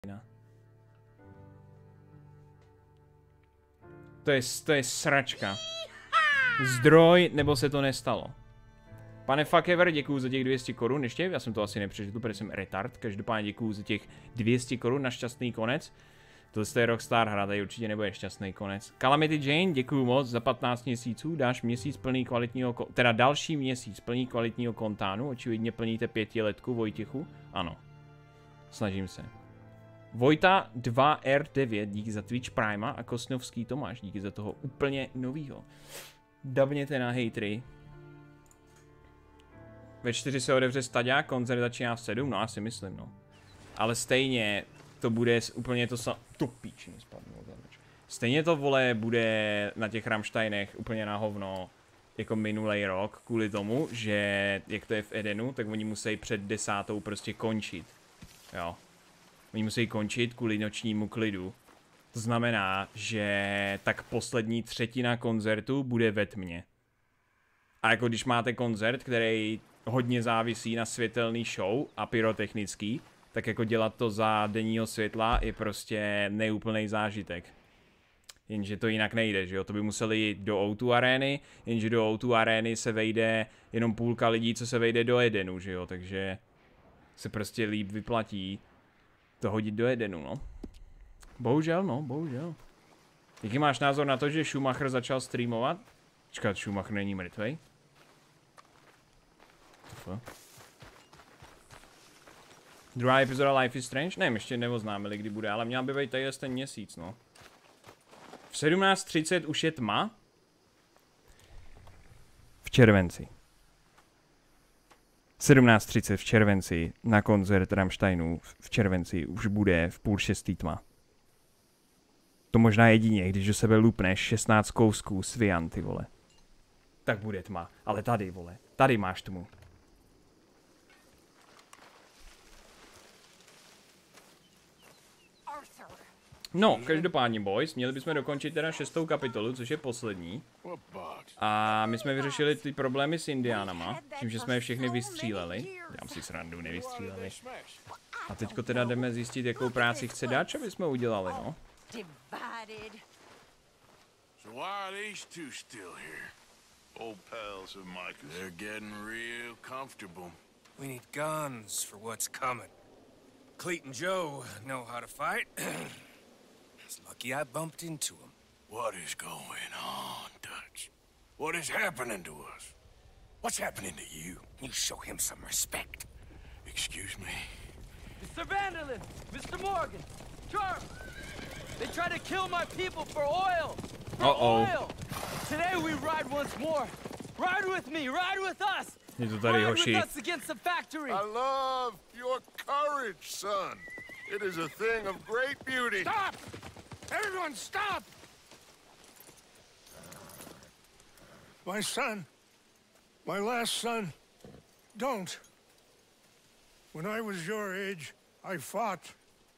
To je sračka. Zdroj, nebo se to nestalo. Pane Fuckever, děkuju za těch 200 korun. Ještě, já jsem to asi nepřečetl, protože jsem retard. Každopádně děkuju za těch 200 korun na šťastný konec. Tohle je Rockstar hra, tady určitě nebude šťastný konec. Calamity Jane, děkuju moc za 15 měsíců. Dáš měsíc plný kvalitního, teda další měsíc plný kvalitního kontánu. Očividně plníte 5letku, Vojtěchu. Ano. Snažím se. Vojta 2R9, díky za Twitch Prima a Kosnovský Tomáš, díky za toho úplně novýho. Dabněte na hejtry. Ve 4 se otevře staďák, koncert začíná v 7, no asi myslím, no. Ale stejně to bude úplně to píčně spadnu. Stejně to, vole, bude na těch Rammsteinech úplně na hovno jako minulej rok, kvůli tomu, že jak to je v Edenu, tak oni musí před 10. prostě končit. Jo. Oni musí končit kvůli nočnímu klidu. To znamená, že tak poslední třetina koncertu bude ve tmě. A jako když máte koncert, který hodně závisí na světelný show a pyrotechnický, tak jako dělat to za denního světla je prostě neúplný zážitek. Jenže to jinak nejde, že jo? To by museli jít do O2 arény, jenže do O2 arény se vejde jenom půlka lidí, co se vejde do Edenu, že jo? Takže se prostě líp vyplatí to hodit do Edenu, no. Bohužel, no, bohužel. Jaký máš názor na to, že Schumacher začal streamovat? Čekat, Schumacher není mrtvej? Druhá epizoda Life is Strange? Ne, ještě neoznámili, kdy bude, ale měla by být tady ten měsíc, no. V 17:30 už je tma? V červenci. 17:30 v červenci na koncert Rammsteinů v červenci už bude v 5:30 tma. To možná jedině, když do sebe lupneš 16 kousků svian, ty vole. Tak bude tma. Ale tady, vole. Tady máš tmu. No, každopádně, boys, měli bychom dokončit teda 6. kapitolu, což je poslední. A my jsme vyřešili ty problémy s indiánama, tím, že jsme je všechny vystříleli. Dám si srandu, nevystříleli. A teďko teda jdeme zjistit, jakou práci chce Dutch, aby jsme udělali, no. Old pals of Micah's. They're getting real comfortable. We need guns for what's coming. Cleet and Joe know how to fight. It's lucky I bumped into them. What is going on, Dutch? What is happening to us? What's happening to you? You show him some respect. Excuse me? Mr. Vanderlyn! Mr. Morgan! Charles! They try to kill my people for oil! Oil! Today we ride once more. Ride with me, ride with us. Ride with us against the factory. I love your courage, son. It is a thing of great beauty. Stop! Everyone stop! My son, my last son, don't. When I was your age, I fought.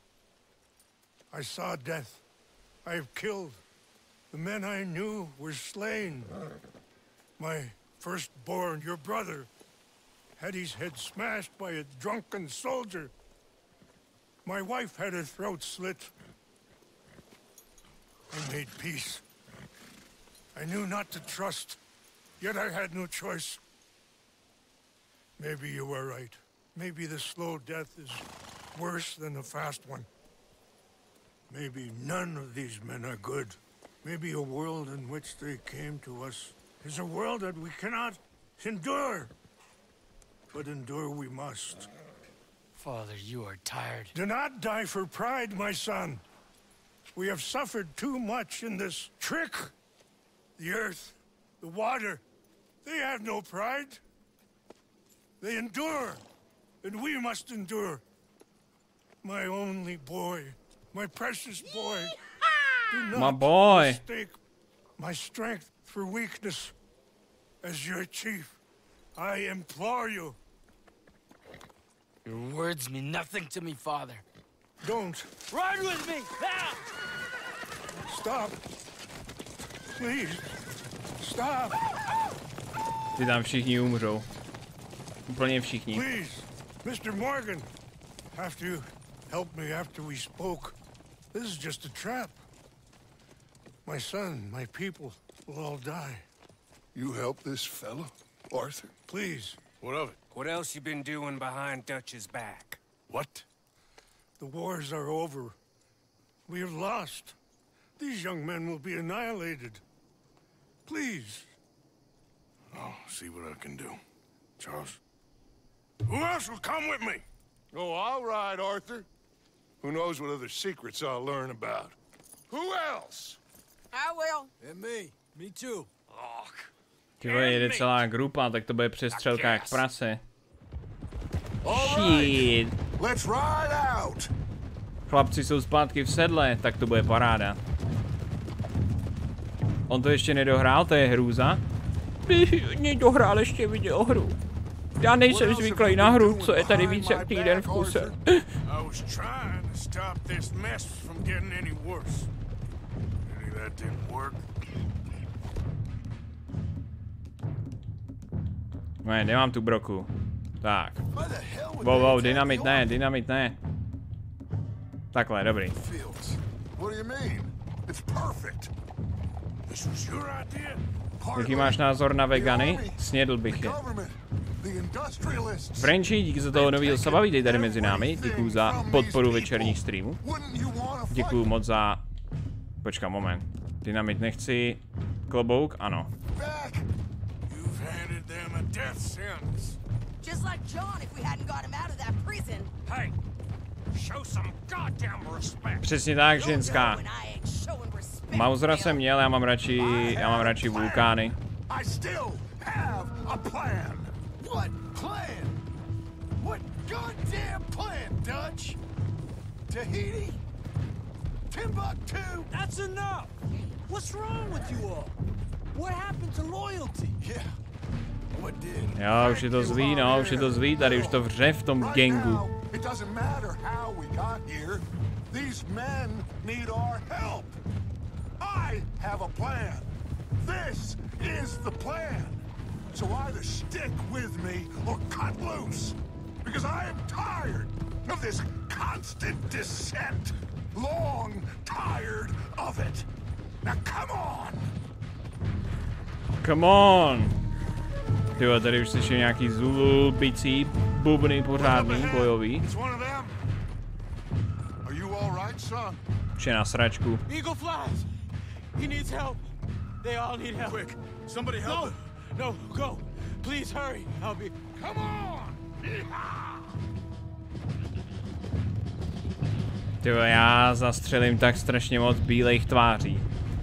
I saw death. I have killed. The men I knew were slain. My firstborn, your brother, had his head smashed by a drunken soldier. My wife had her throat slit. I made peace. I knew not to trust, yet I had no choice. Maybe you were right. Maybe the slow death is worse than the fast one. Maybe none of these men are good. Maybe a world in which they came to us is a world that we cannot endure. But endure we must. Father, you are tired. Do not die for pride, my son. We have suffered too much in this trick. The earth, the water, they have no pride. They endure, and we must endure. My only boy, my precious boy. Do not mistake my strength for weakness. As your chief, I implore you. Your words mean nothing to me, Father. Don't. Ride with me! Ah! Stop. Please. Stop. Ty tam všichni umřou. Úplně všichni. Please, Mr. Morgan. helped me after we spoke. This is just a trap. My son, my people will all die. You help this fella, Arthur? Please. What of it? What else you been doing behind Dutch's back? What? The wars are over. We have lost. These young men will be annihilated. Please. I'll see what I can do. Charles? Who else will come with me? Oh, all right, Arthur. Who knows what other secrets I'll learn about? Who else? I will. And me. Me too. Ty vole, jede celá grupa, tak to bude přestřelka jak prase. Shit. Let's ride out. Chlapci jsou zpátky v sedle, tak to bude paráda. On to ještě nedohrál, to je hrůza. Nedohrál ještě videohru. Já nejsem zvyklý na hru, co je tady víc jak týden v kuse. I was trying to stop this mess from getting any worse. Maybe that didn't work. Ne, nemám tu broku. Tak. Wow, dynamit ne, dynamit ne. Takhle, dobrý. What do you mean? It's perfect. This was your idea? Jaký máš názor na vegany? Snědl bych je. Frenchi, díky za toho novýho saba, vítej tady mezi námi. Děkuju za podporu večerních streamů. Děkuju moc za... Počkám, moment. Dynamit nechci. Klobouk? Ano. Just like John if we hadn't got him out of that prison. Hey, show some goddamn respect. Přesně tak, ženská. Mausera jsem měl, já mám radši vulkány. I still have a plan. What plan? What goddamn plan, Dutch? Tahiti? Timbuktu? That's enough! What's wrong with you all? What happened to loyalty? Yeah. What did? Jo, už je to zlý, no, už je to zlý, tady už to vře v tom gangu. It doesn't matter how we got here. These men need our help. I have a plan. This is the plan. So either stick with me or cut loose. Because I am tired of this constant descent. Long tired of it. Now come on. Come on. Tyjo, tady už slyším nějaký zulbicí bubny pořádný, bojový. Už je na sračku. Eagle flies! He needs help. They all need help. Quick, somebody help him. No, go. Please hurry. I'll be... Come on! Tyjo, já zastřelím tak strašně moc bílejch tváří.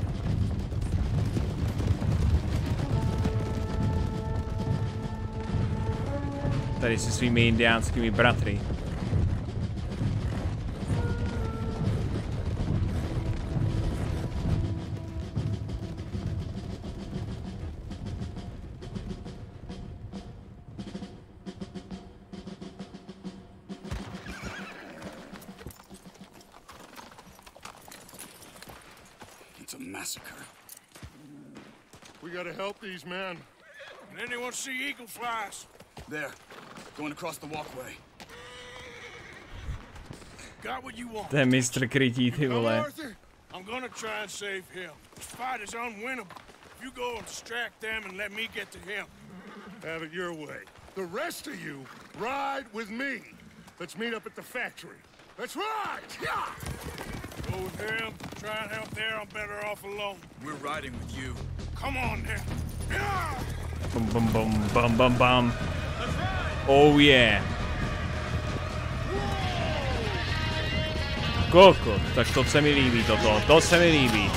Tady se svými indiánskými bratry. It's a massacre. We gotta help these men. Can anyone see eagle flies? There. Going across the walkway. Got what you want. To je mistr krytí, ty vole. I'm gonna try and save him. This fight is unwinnable. You go and distract them and let me get to him. Have it your way. The rest of you, ride with me. Let's meet up at the factory. Let's ride! Yeah! Go with him. Try and help there. I'm better off alone. We're riding with you. Come on then. Yeah! Bum bum bum bum bum bum. Oh yeah. Koko, tak to se mi líbí toto, to se mi líbí.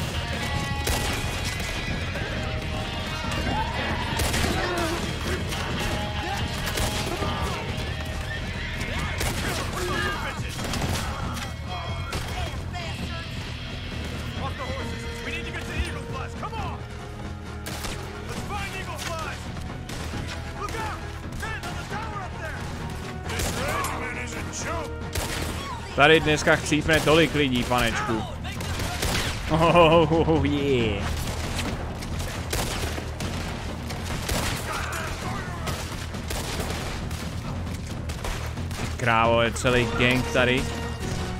Tady dneska chcípne tolik lidí, panečku. Oh yeah. Krávo, je celý gang tady.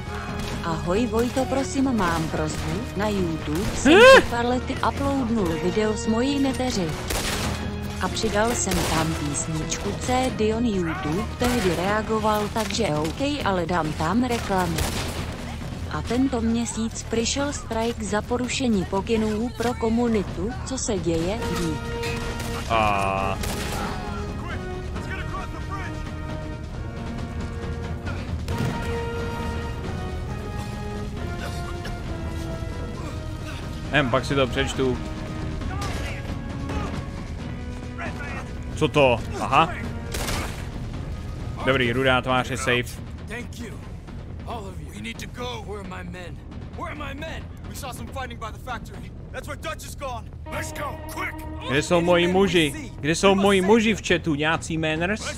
Ahoj Vojto, prosím, mám prosbu. Na YouTube jsem před pár lety uploadnul video s mojí neteři. A přidal jsem tam písničku C. Dion. YouTube tehdy reagoval, takže OK, ale dám tam reklamy. A tento měsíc přišel strike za porušení pokynů pro komunitu. Co se děje? Dík. Pak si to přečtu. Co to? Aha. Dobrý, rudá tvář je safe. Thank you. All of you. We need to go. Where are my men? Where are my men? We saw some fighting by the factory. That's where Dutch is gone. Let's go, quick. Kde jsou moji muži? Kde jsou moji muži v chatu? Nějací manners?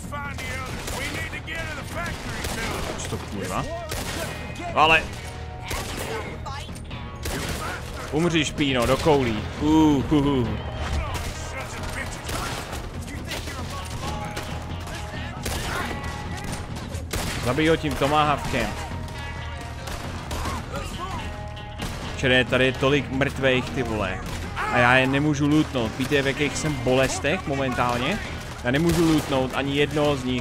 Co to kurva? Ale... Umří špíno, do koulí. Zabij ho tím tomahawkem. Čere, tady je tolik mrtvejch, ty vole. A já je nemůžu lootnout. Víte, v jakých jsem bolestech momentálně? Já nemůžu lootnout ani jednoho z nich.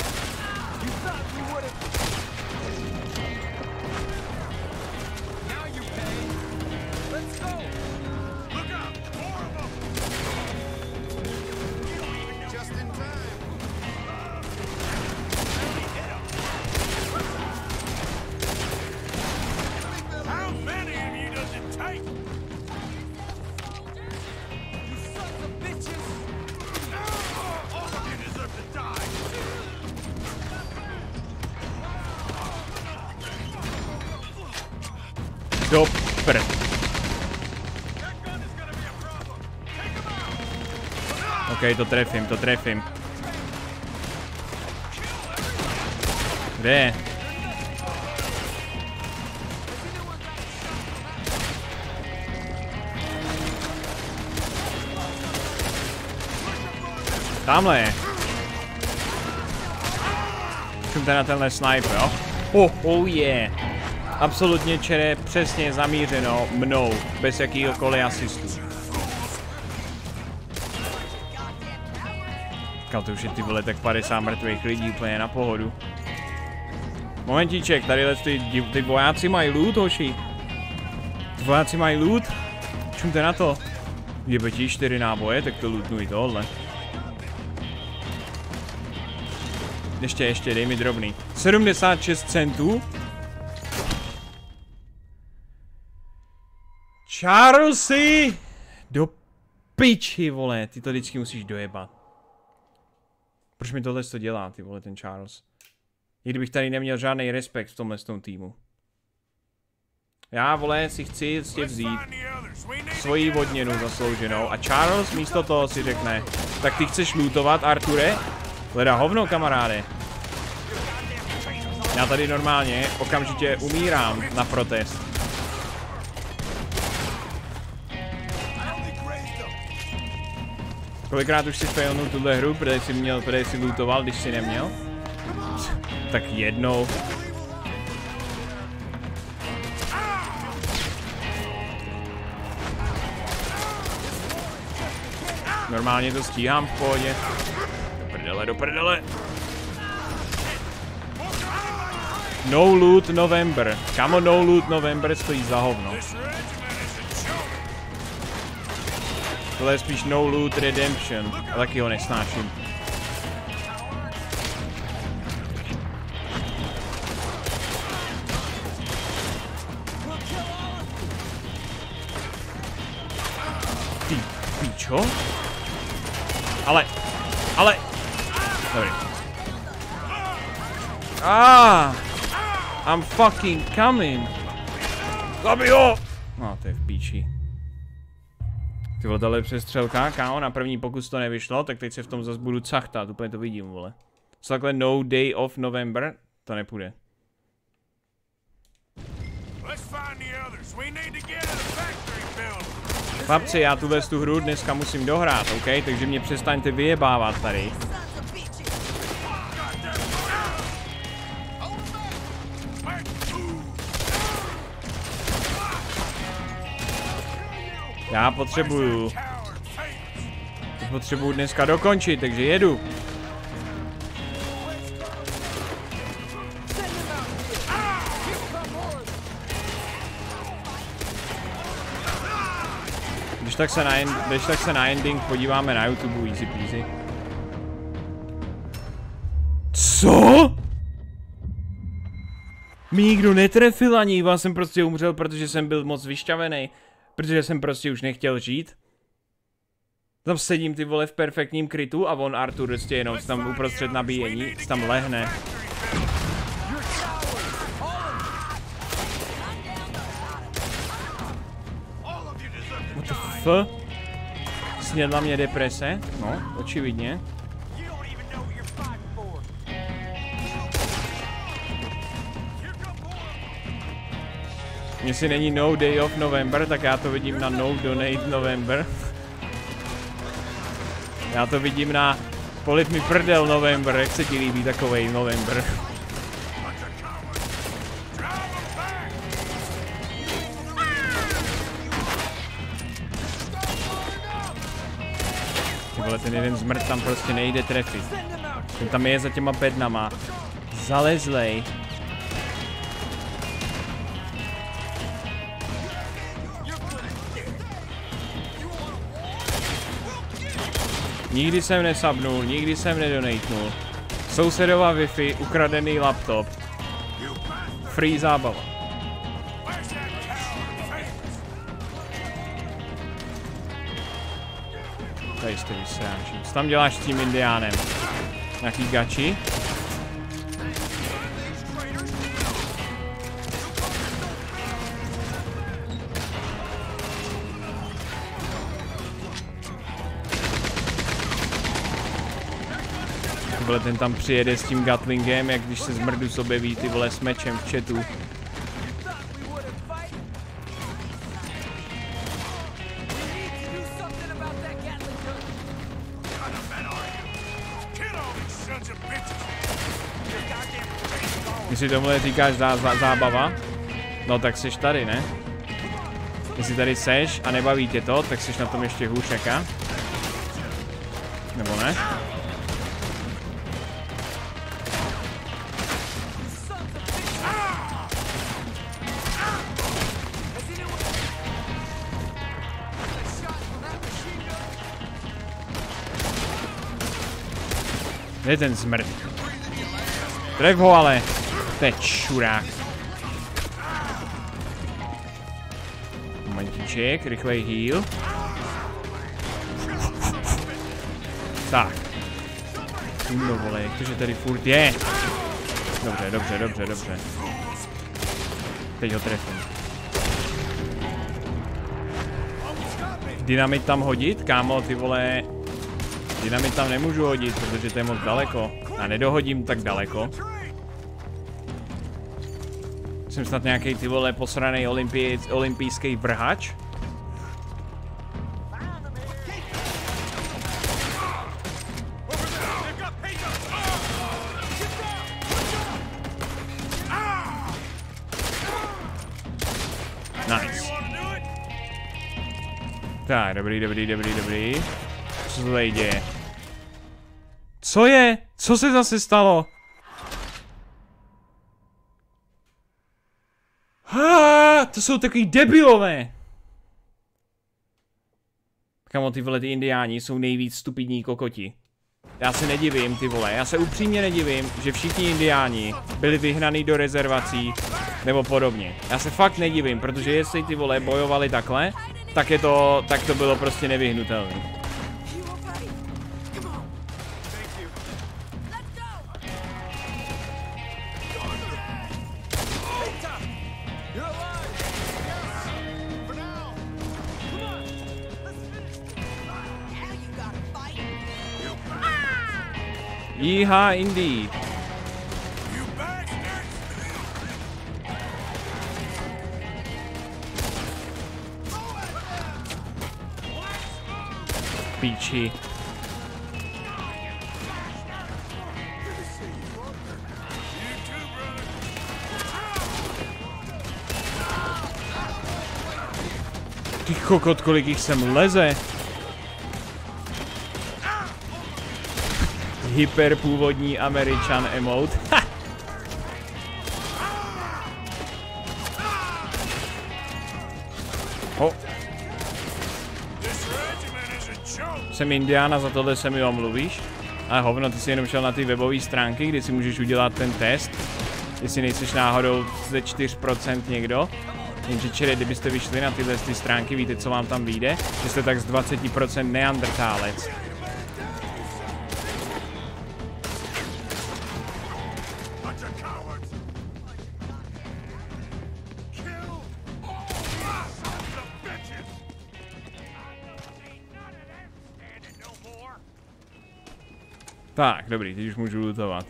Do prd. OK, to trefím. Kde je? Tamhle je. Čum ten na tenhle sniper, jo? Oh yeah. Absolutně, čere, přesně zamířeno mnou, bez jakýhokoliv asistů. Kal, to už je ty vole tak 50 mrtvých lidí úplně na pohodu. Momentíček, tadyhle ty vojáci mají loot, hoši. Ty vojáci mají loot? Čumte na to. Jebe ti 4 náboje, tak to lootnuj tohle. Ještě, dej mi drobný. 76 centů. Charlesy! Do piči, vole, ty to vždycky musíš dojebat. Proč mi tohle to dělá, ty vole, ten Charles? I kdybych tady neměl žádný respekt v tomhle týmu. Já, vole, si chci vzít svoji vodněnu zaslouženou a Charles místo toho si řekne, tak ty chceš lootovat, Arture? Leda hovno, kamaráde. Já tady normálně okamžitě umírám na protest. Kolikrát už si failnul tuhle hru, protože jsi lootoval, když jsi neměl? Tak jednou. Normálně to stíhám v pohodě. Do prdele. No loot November. Kamo, no loot November stojí za hovno. Tohle je spíš no loot redemption. A taky ho nesnáším. Ty pičo? Ale. Dobrý. I'm fucking coming. Zabij ho! No, to je v píči. Ty vole, tohle je přestřelka, kámo, na první pokus to nevyšlo, tak teď se v tom zase budu cachtat, úplně to vidím, vole. Co takhle no day of November, to nepůjde. Chlapci, já tu hru dneska musím dohrát, OK? Takže mě přestaňte vyjebávat tady. Já potřebuju dneska dokončit, takže jedu. Když tak se na ending podíváme na YouTube, easy peasy. Co? Mě nikdo netrefil ani, já jsem prostě umřel, protože jsem byl moc vyšťavený. Protože jsem prostě už nechtěl žít. Tam sedím ty vole v perfektním krytu a on Arthur prostě jenom tam uprostřed nabíjení, tam lehne. What the f? Snědla mě deprese? No, očividně. Jestli není No Day of November, tak já to vidím na No Donate November. Já to vidím na Polip mi prdel November, jak se ti líbí takovej November. Ty vole, ten jeden zmrt tam prostě nejde trefit. Ten tam je za těma bednama. Zalezlej. Nikdy jsem nesabnul, nikdy jsem nedonatnul. Sousedova Wi-Fi, ukradený laptop. Free zábava. Tady jste vysráči. Co tam děláš s tím indiánem? Nějaký gači? Vole, ten tam přijede s tím Gatlingem, jak když se zmrdus objeví ty vole s mečem v chatu. Jestli tomuhle říkáš zábava, no tak seš tady, ne? Jestli tady seš a nebaví tě to, tak seš na tom ještě hůř jaka? Nebo ne? Kde je ten smrt? Tref ho ale. Teď šurák. Momentíček, rychlej heal. Tak. No vole, jak to, že tady furt je. Dobře, dobře, dobře, dobře. Teď ho trefím. Dynamit tam hodit? Kámo, ty vole. Dynamit tam nemůžu hodit, protože to je moc daleko. A nedohodím tak daleko. Jsem snad nějaký ty vole posranej olympijský vrhač. Nice. Tak, dobrý, dobrý, dobrý, dobrý. Co se tady děje? Co je? Co se zase stalo? To jsou takový debilové. Kamo, ty vole, ty indiáni jsou nejvíc stupidní kokoti. Já se nedivím, ty vole, já se upřímně nedivím, že všichni indiáni byli vyhnaný do rezervací nebo podobně. Já se fakt nedivím, protože jestli ty vole bojovali takhle, tak to bylo prostě nevyhnutelné. Yeehaw, indeed. Píči. Ty kokot, kolik jich sem leze. Hyperpůvodní Američan emote. Ha! Ho. Jsem Indiána, za tohle se mi omluvíš. Ale hovno, ty jsi jenom šel na ty webové stránky, kde si můžeš udělat ten test. Jestli nejseš náhodou ze 4% někdo. Jenže čili, kdybyste vyšli na tyhle stránky, víte, co vám tam vyjde? Že jste tak z 20% neandertálec. Tak, dobrý, teď už můžu lootovat.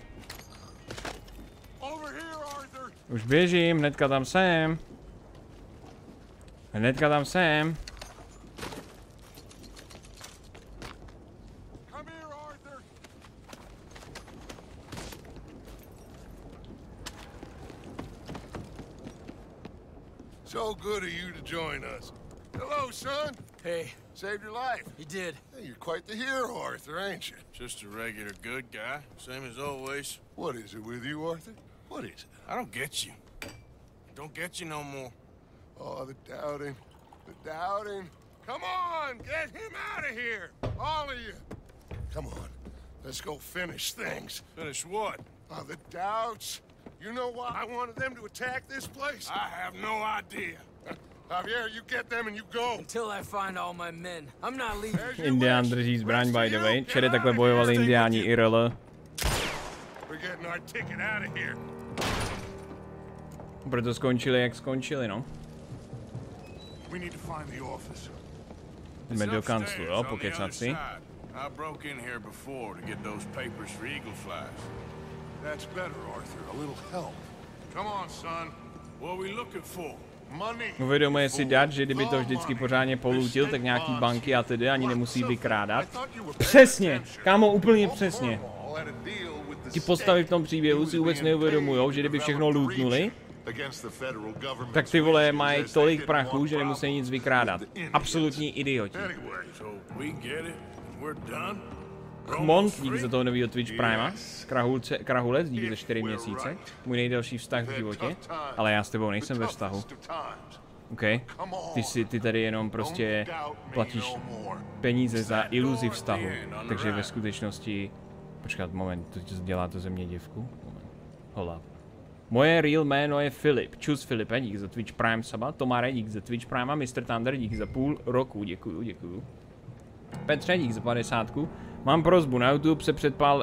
Už běžím, hnedka tam jsem. Hnedka tam jsem. So good of you to join us. Hello, son. Hey, Saved your life. you did. Hey, you're quite the hero, Arthur, ain't you? Just a regular good guy, same as always. What is it with you, Arthur? What is it? I don't get you. Don't get you no more. Oh, the doubting. The doubting. Come on, get him out of here. All of you. Come on. Let's go finish things. Finish what? Oh, the doubts. You know why I wanted them to attack this place? I have no idea. Javier, you get them and you go. Until I find all my men, I'm not leaving. Indián drží zbraň, by the way. Čili takhle bojovali indiáni IRL. We're getting our ticket out of here. Proto skončili, jak skončili, no. We need to find the office. Jdeme do kanclu, jo, pokecat si. I broke in here before to get those papers for Eagle Flies. That's better, Arthur. A little help. Come on, son. What are we looking for? Uvědomuje si dad, že kdyby to vždycky pořádně polútil, tak nějaký banky a tedy ani nemusí vykrádat. Přesně, kámo, úplně přesně. Ti postavy v tom příběhu si vůbec neuvědomujou, že kdyby všechno lootnuli, tak ty vole mají tolik prachu, že nemusí nic vykrádat. Absolutní idioti. Kmont, díky za toho novýho Twitch Prima. Krahulec, díky za 4 měsíce. Můj nejdelší vztah v životě. Ale já s tebou nejsem ve vztahu. OK. Ty tady jenom prostě platíš peníze za iluzi vztahu. Takže ve skutečnosti... Počkat, moment, to dělá to ze mě děvku? Moment. Hold up. Moje real jméno je Filip. Čus Filipe, díky za Twitch Prime saba. Tomare, díky za Twitch Prime a Mr. Thunder, díky za půl roku. Děkuju. Petře, díky za 50. Mám prosbu, na YouTube se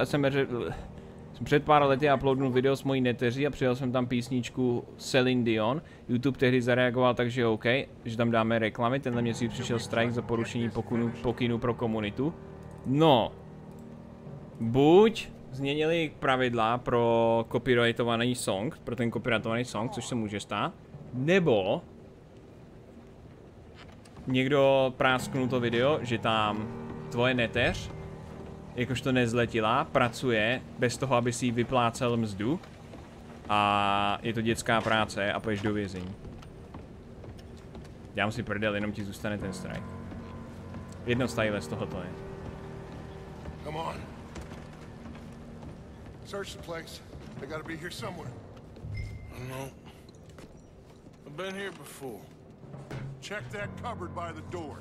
před pár lety uploadnul video s mojí neteří a přidal jsem tam písničku Celine Dion. YouTube tehdy zareagoval, takže OK, že tam dáme reklamy. Tenhle měsíc přišel strike za porušení pokynu pro komunitu. No, buď změnili pravidla pro copyrightovaný song, pro ten copyrightovaný song, což se může stát, nebo někdo prásknul to video, že tam tvoje neteř, jakožto nezletila, pracuje bez toho, aby si jí vyplácel mzdu a je to dětská práce a půjdeš do vězení. Dám si prdel, jenom ti zůstane ten strike. Jedno style z tohoto je. Come on. Search the place. They gotta be here somewhere. I know. I've been here before. Check that cupboard by the door.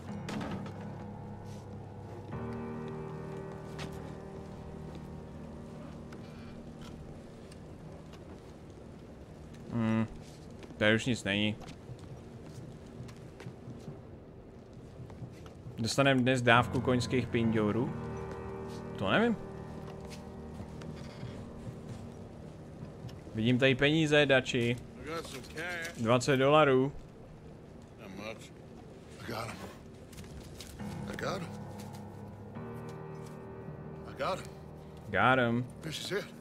Tady už nic není. Dostaneme dnes dávku koňských pinďourů? To nevím. Vidím tady peníze, dači. $20. I got him. Got him. This is it.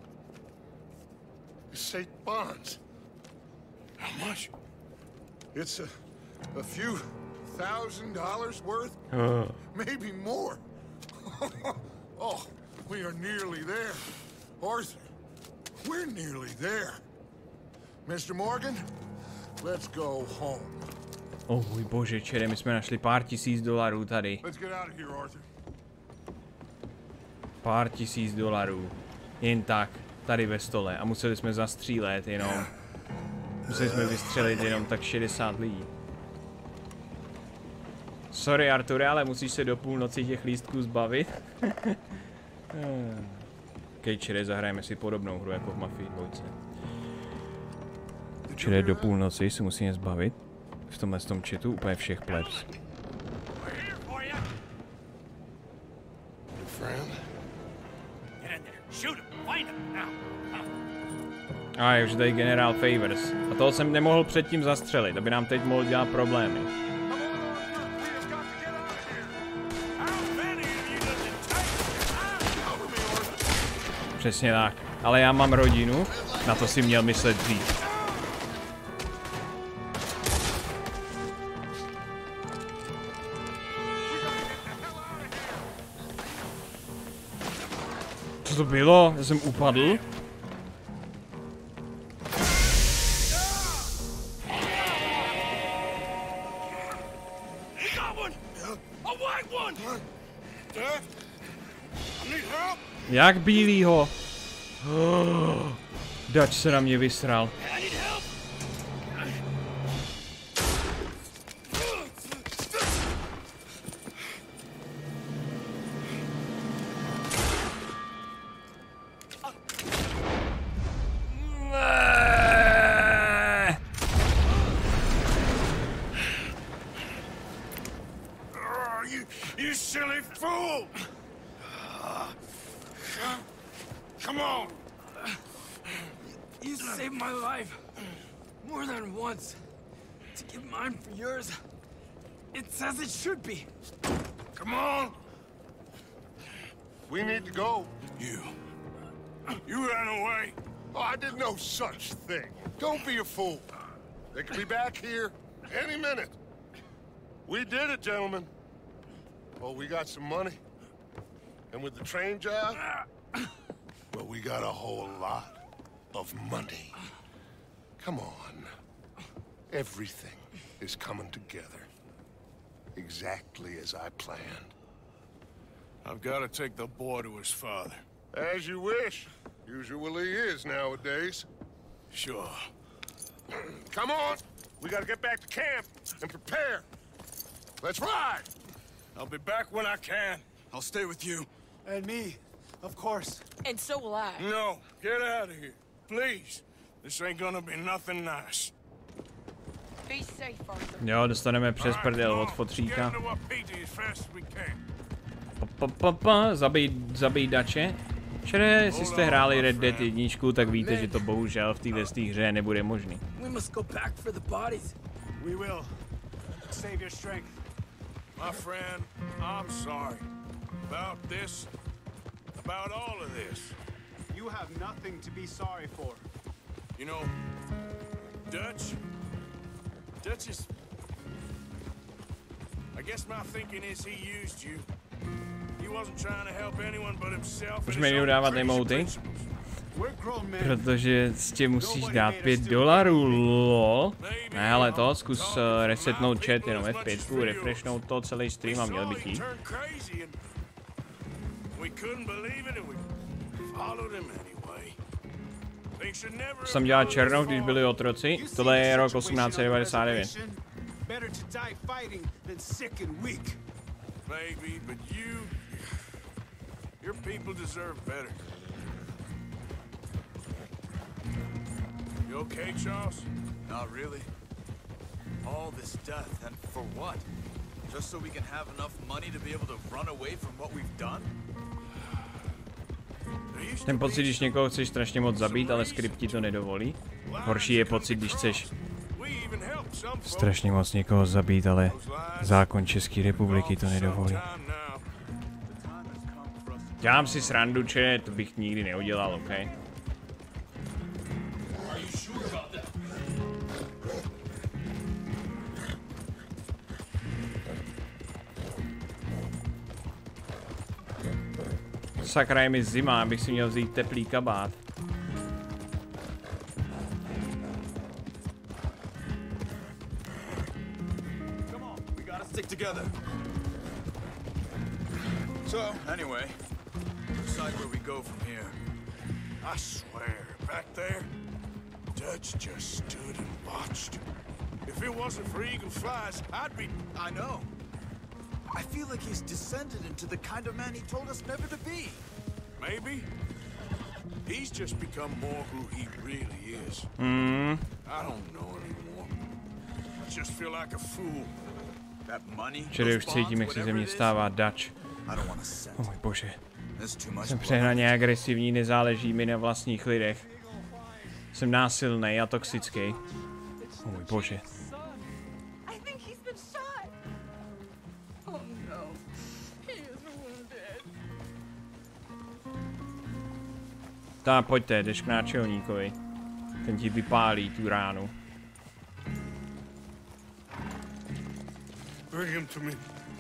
Estate bonds. How much? It's a few $1,000 worth. Maybe more. Oh, we are nearly there. Arthur, we're nearly there. Mr. Morgan, let's go home. Oh můj bože, čere, my jsme našli pár tisíc dolarů tady. Pár tisíc dolarů. Jen tak, tady ve stole. A museli jsme zastřílet jenom. Museli jsme vystřelit jenom tak 60 lidí. Sorry Arture, ale musíš se do půlnoci těch lístků zbavit. Čere, zahrajeme si podobnou hru jako v Mafii 2. Čere, do půlnoci se musíme zbavit. V tomhle tom chatu úplně všech plebs. A je už tady generál Favors. A toho jsem nemohl předtím zastřelit, aby nám teď mohl dělat problémy. Přesně tak. Ale já mám rodinu, na to si měl myslet dřív. Co to bylo? Já jsem upadl. Jak bílýho? Dutch se na mě vysral. You silly fool! Come on! You saved my life more than once. To give mine for yours, it's as it should be. Come on! We need to go. You ran away. Oh, I did no such thing. Don't be a fool. They could be back here any minute. We did it, gentlemen. Oh, we got some money. And with the train job, well, we got a whole lot of money. Come on. Everything is coming together. Exactly as I planned. I've got to take the boy to his father. As you wish. Usually is nowadays. Sure. Come on! We gotta get back to camp and prepare. Let's ride! I'll be back when I can. I'll stay with you. And me, of course. And so will I. No, get out of here. Please. This ain't gonna be nothing nice. Be safe, Arthur. Jo, dostaneme přes prdel od fotříka. Zabij Dače. Včera, jestli jste hráli Red Dead 1, tak víte, že to bohužel v této hře nebude možný. We must go back for the bodies. We will. Save your strength. My friend, I'm sorry. About this. About all of this. You have nothing to be sorry for. You know, Dutch is... I guess my thinking is he used you. He wasn't trying to help anyone but himself. Už mi neudávat emoty, protože tě musíš dát $5, lol. Ne, ale to, zkus resetnout chat jenom F5, refreshnout to celý stream a měl by ti. Co jsem dělal černou, když byli otroci? Tohle je rok 1899. Maybe, but your people deserve better. You okay, Charles? Not really. All this death, and for what? Just so we can have enough money to be able to run away from what we've done? Ten pocit, když někoho chceš strašně moc zabít, ale skript ti to nedovolí. Horší je pocit, když chceš strašně moc někoho zabít, ale zákon České republiky to nedovolí. Dělám si srandu, že to bych nikdy neudělal, ok? Sakra, je mi zima, abych si měl vzít teplý kabát. stick together. So, anyway, decide where we go from here. I swear, back there, Dutch just stood and watched. If it wasn't for Eagle Flies, I'd be... I know. I feel like he's descended into the kind of man he told us never to be. Maybe. He's just become more who he really is. I don't know anymore. I just feel like a fool. That money, Čili už cítím, jak se ze mě stává Dutch. Oh můj bože. Jsem přehnaně agresivní, nezáleží mi na vlastních lidech. Jsem násilný a toxický. Oh můj bože. Tak pojďte, jdeš k náčelníkovi. Ten ti vypálí tu ránu. Bring him to me.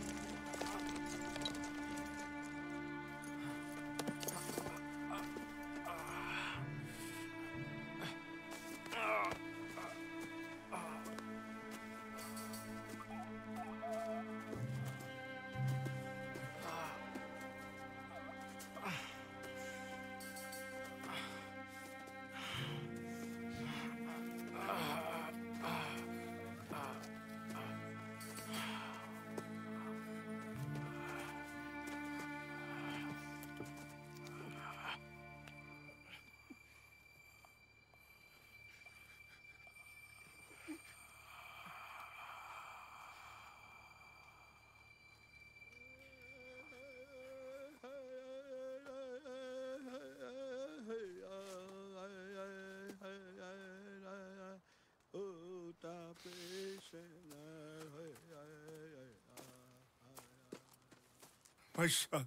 My son.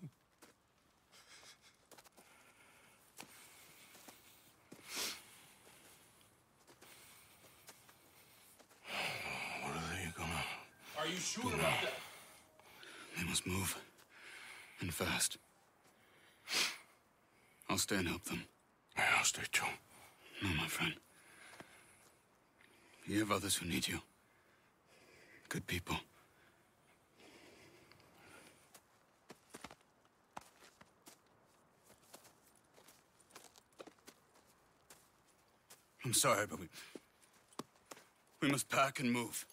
What are they gonna... Are you sure about that? They must move. And fast. I'll stay and help them. Yeah, I'll stay too. No, my friend. You have others who need you. Good people. I'm sorry, but we must pack and move.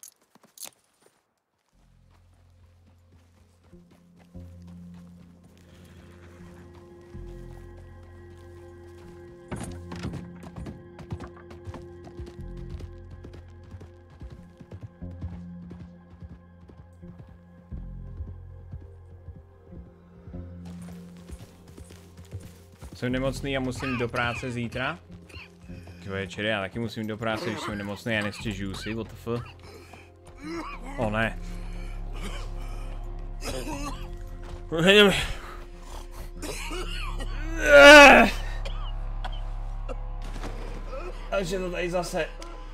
Jsem nemocný a musím do práce zítra. Večer, já taky musím do práce, když jsem nemocný a nestěžuju si, what the fuck. O ne. Až je to tady zase.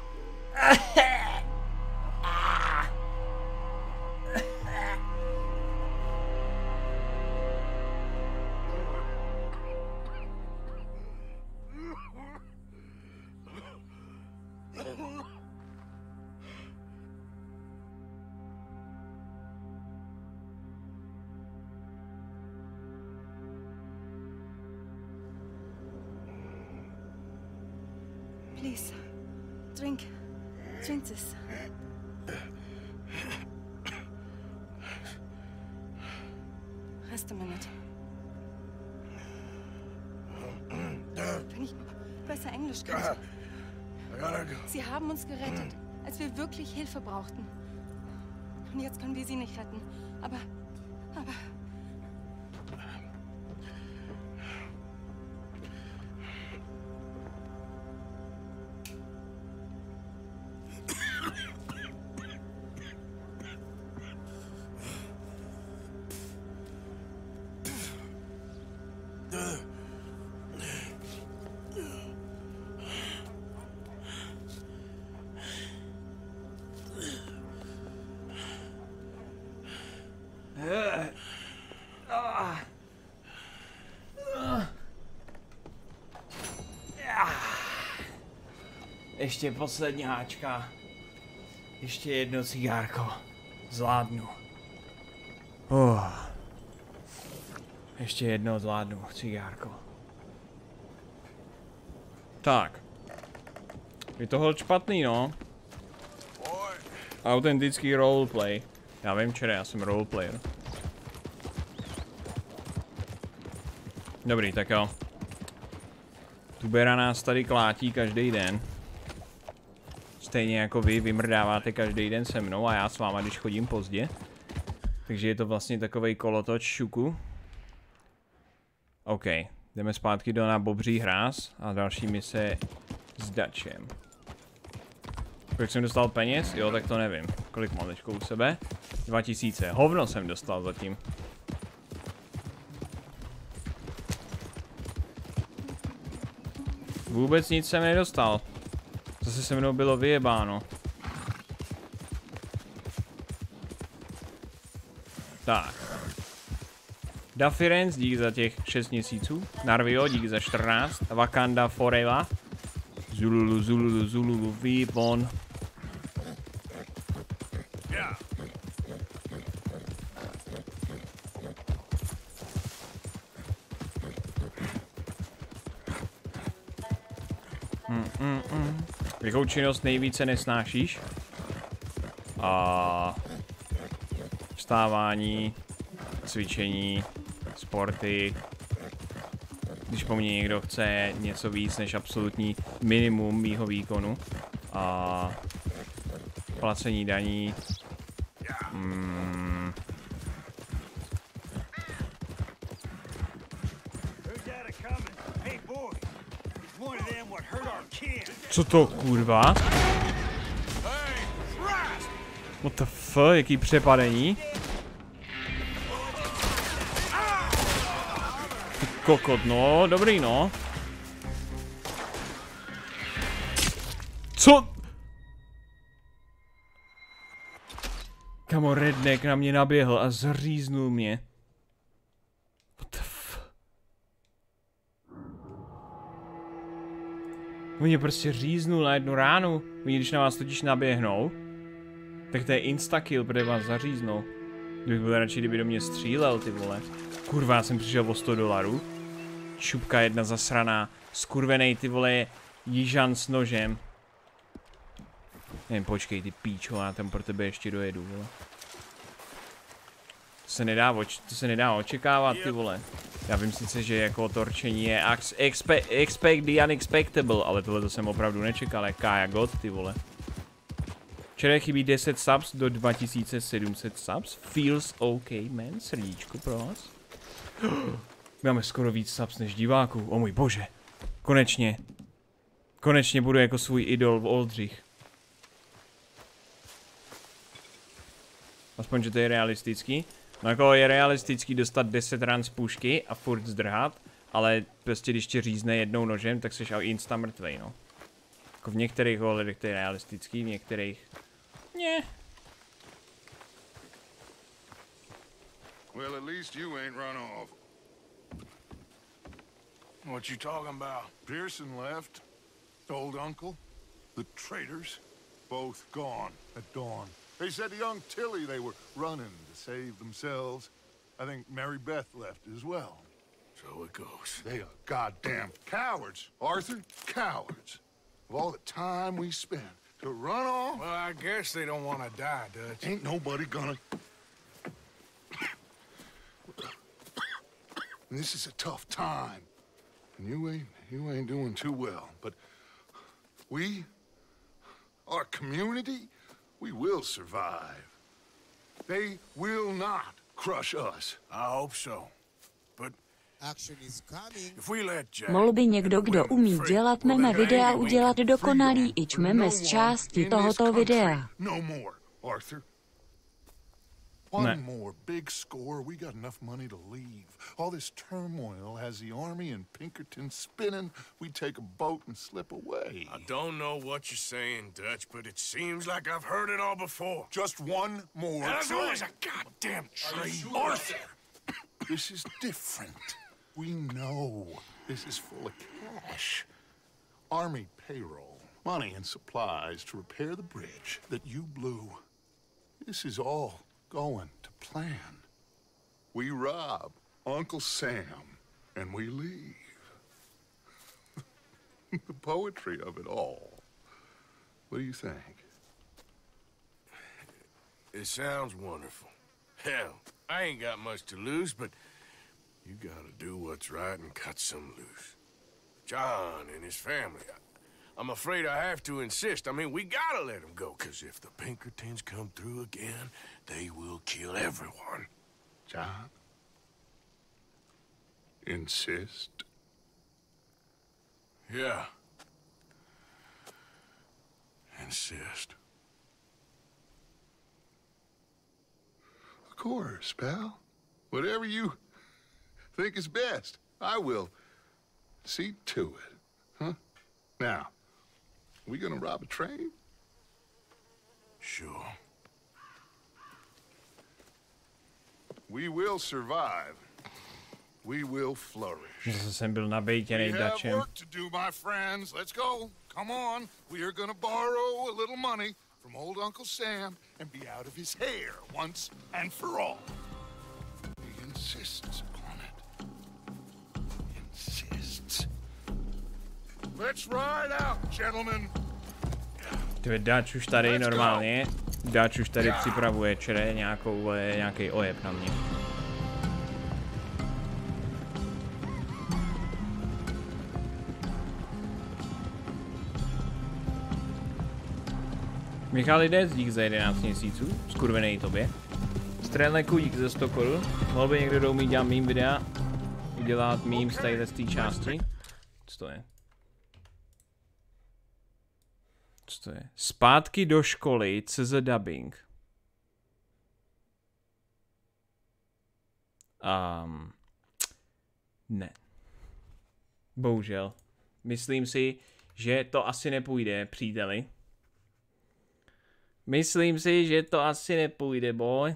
Please, drink this. Rest a minute. Wenn ich besser Englisch könnte. Sie haben uns gerettet, als wir wirklich Hilfe brauchten. Und jetzt können wir sie nicht retten. Aber... Ještě poslední háčka. Ještě jedno cigárko. Zvládnu. Ještě jednou zvládnu cigárko. Tak. Je to holt špatný, no. Autentický roleplay. Já vím, čere, já jsem roleplayer. Dobrý, tak jo. Tubera nás tady klátí každý den. Stejně jako vy vymrdáváte každý den se mnou a já s váma, když chodím pozdě. Takže je to vlastně takovej kolotoč šuku. OK, jdeme zpátky na Bobří hráz a další mise s Dutchem. Kolik jsem dostal peněz? Jo, tak to nevím. Kolik mám teďko u sebe? 2000. Hovno jsem dostal zatím. Vůbec nic jsem nedostal. Zase se mnou bylo vyjebáno. Tak. Da Firenze, díky za těch 6 měsíců. Narvio, díky za 14. Wakanda Forever. Zululu, Vipon. Jakou činnost nejvíce nesnášíš? Vstávání, cvičení, sporty. Když po mně někdo chce něco víc než absolutní minimum mýho výkonu. Placení daní. Co to, kurva? What the fuck, jaký přepadení? Ty kokot, no, dobrý, no. Co? Kamo, redneck na mě naběhl a zříznul mě. What the fuck? On mě prostě říznul na jednu ránu. Oni když na vás totiž naběhnou, tak to je instakill, protože vás zaříznou. Kdybych byl radši, kdyby do mě střílel, ty vole. Kurva, já jsem přišel o $100. Čupka jedna zasraná. Skurvenej, ty vole, jižan s nožem. Nevím, počkej, ty píčo, já tam pro tebe ještě dojedu, vole. To se nedá očekávat, ty vole. Já vím sice, že jako torčení je expect the unexpectable, ale tohle to jsem opravdu nečekal, jak Kaja God, ty vole. Včera chybí 10 subs do 2700 subs. Feels OK, man. Srdíčko pro vás. Máme skoro víc subs než diváků. O můj bože. Konečně. Konečně budu jako svůj idol v Oldřich. Aspoň, že to je realistický. No jako je realistický dostat 10 ran z pušky a furt zdrhat, ale prostě když tě řízne jednou nožem, tak seš insta mrtvej, no. Jako v některých ohledech to je realistický, v některých... Ne. Well, at least you ain't run off. What you talking about? Pearson left. Old uncle. The traitors. Both gone at dawn. They said to young Tilly they were running to save themselves. I think Mary Beth left as well. So it goes. They are goddamn cowards, Arthur. Cowards. Of all the time we spent to run off. Well, I guess they don't want to die, Dutch. Ain't nobody gonna... This is a tough time. And you ain't doing too well. But we, our community, we will survive. They will not crush us. I hope so. But if we let Jack... Mohl by někdo, kdo umí dělat meme videa, udělat dokonalý ič meme z části tohoto videa. No more, Arthur. One more big score, we got enough money to leave. All this turmoil has the army in Pinkerton spinning. We take a boat and slip away. I don't know what you're saying, Dutch, but it seems like I've heard it all before. Just one more and there's always a goddamn train. Arthur! This is different. We know this is full of cash. Army payroll, money and supplies to repair the bridge that you blew. This is all going to plan. We rob Uncle Sam and we leave. The poetry of it all. What do you think? It sounds wonderful. Hell, I ain't got much to lose, but you gotta do what's right and cut some loose. John and his family, I'm afraid I have to insist. I mean, we gotta let them go, because if the Pinkertons come through again, they will kill everyone. John? Insist? Yeah. Insist. Of course, pal. Whatever you think is best, I will see to it. Huh? Now, we gonna rob a train? Sure. We will survive. We will flourish. Zase jsem byl nabejtěnej We have dačem. work to do, my friends. Let's go. Come on. We are gonna borrow a little money from old Uncle Sam and be out of his hair once and for all. He insists upon it. Insists. Let's ride out, gentlemen. Ty Dač už tady normálně. Dač už tady připravuje čere nějaký ojeb na mě. Michal Lidec, dík za 11 měsíců, skurvenej tobě. Strelneku, dík za 100 korun. Mohl by někdo umí dělat mým videa, udělat mým z téhle části. Co to je? Co to je? Zpátky do školy, CZ dubbing. Ne. Bohužel. Myslím si, že to asi nepůjde, příteli. Myslím si, že to asi nepůjde, boy.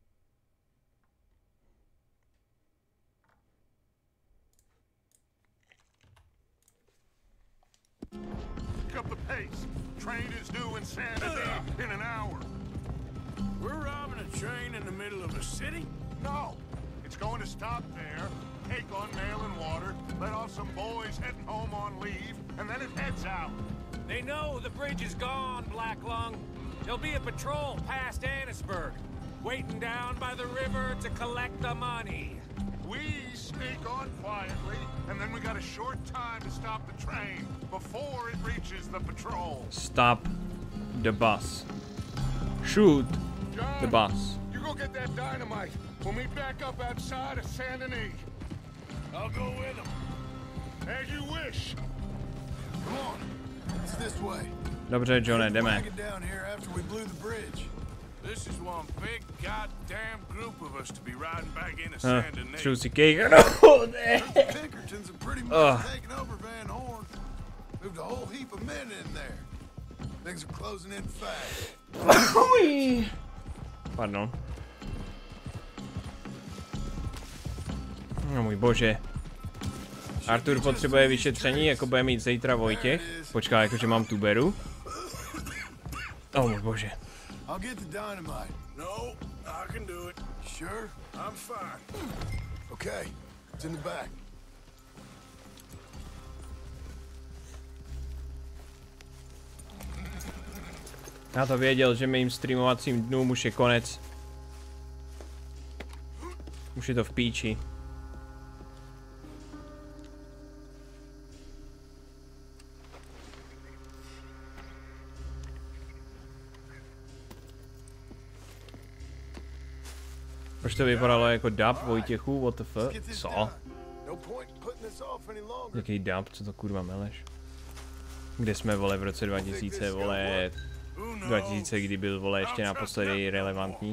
Pick up the pace. Train is due in Sanity in an hour. We're robbing a train in the middle of a city? No. It's going to stop there, take on mail and water, let off some boys heading home on leave, and then it heads out. They know the bridge is gone, Black Lung. There'll be a patrol past Annisburg, waiting down by the river to collect the money. We sneak on quietly, and then we got a short time to stop the train before it reaches the patrol. Stop the bus. Shoot the bus. You go get that dynamite. We'll meet back up outside of Saint Denis. I'll go with them. As you wish. Come on. It's this way. Dobře, Johne, jdeme. This is one big goddamn group of us to be riding back into Saint Denis. Třu si kejka, no, ne. Pinkertons have pretty much taken over Van Horn. Moved a whole heap of men in there. Things are closing in fast. Pardon. No můj bože. Artur potřebuje vyšetření, jako bude mít zítra Vojtěch. Počká, jakože mám tuberu. Oh můj bože. I'll get the dynamite. No, I can do it. Sure? I'm fine. Okay, it's in the back. Já to věděl, že mým streamovacím dnům už je konec. Už je to v píči. Proč to vypadalo jako dub Vojtěchu? What the fuck? Co? Jaký dub? Co to kurva meleš? Kde jsme, vole, v roce 2000, vole... 2000, kdy byl, vole, ještě naposledy relevantní?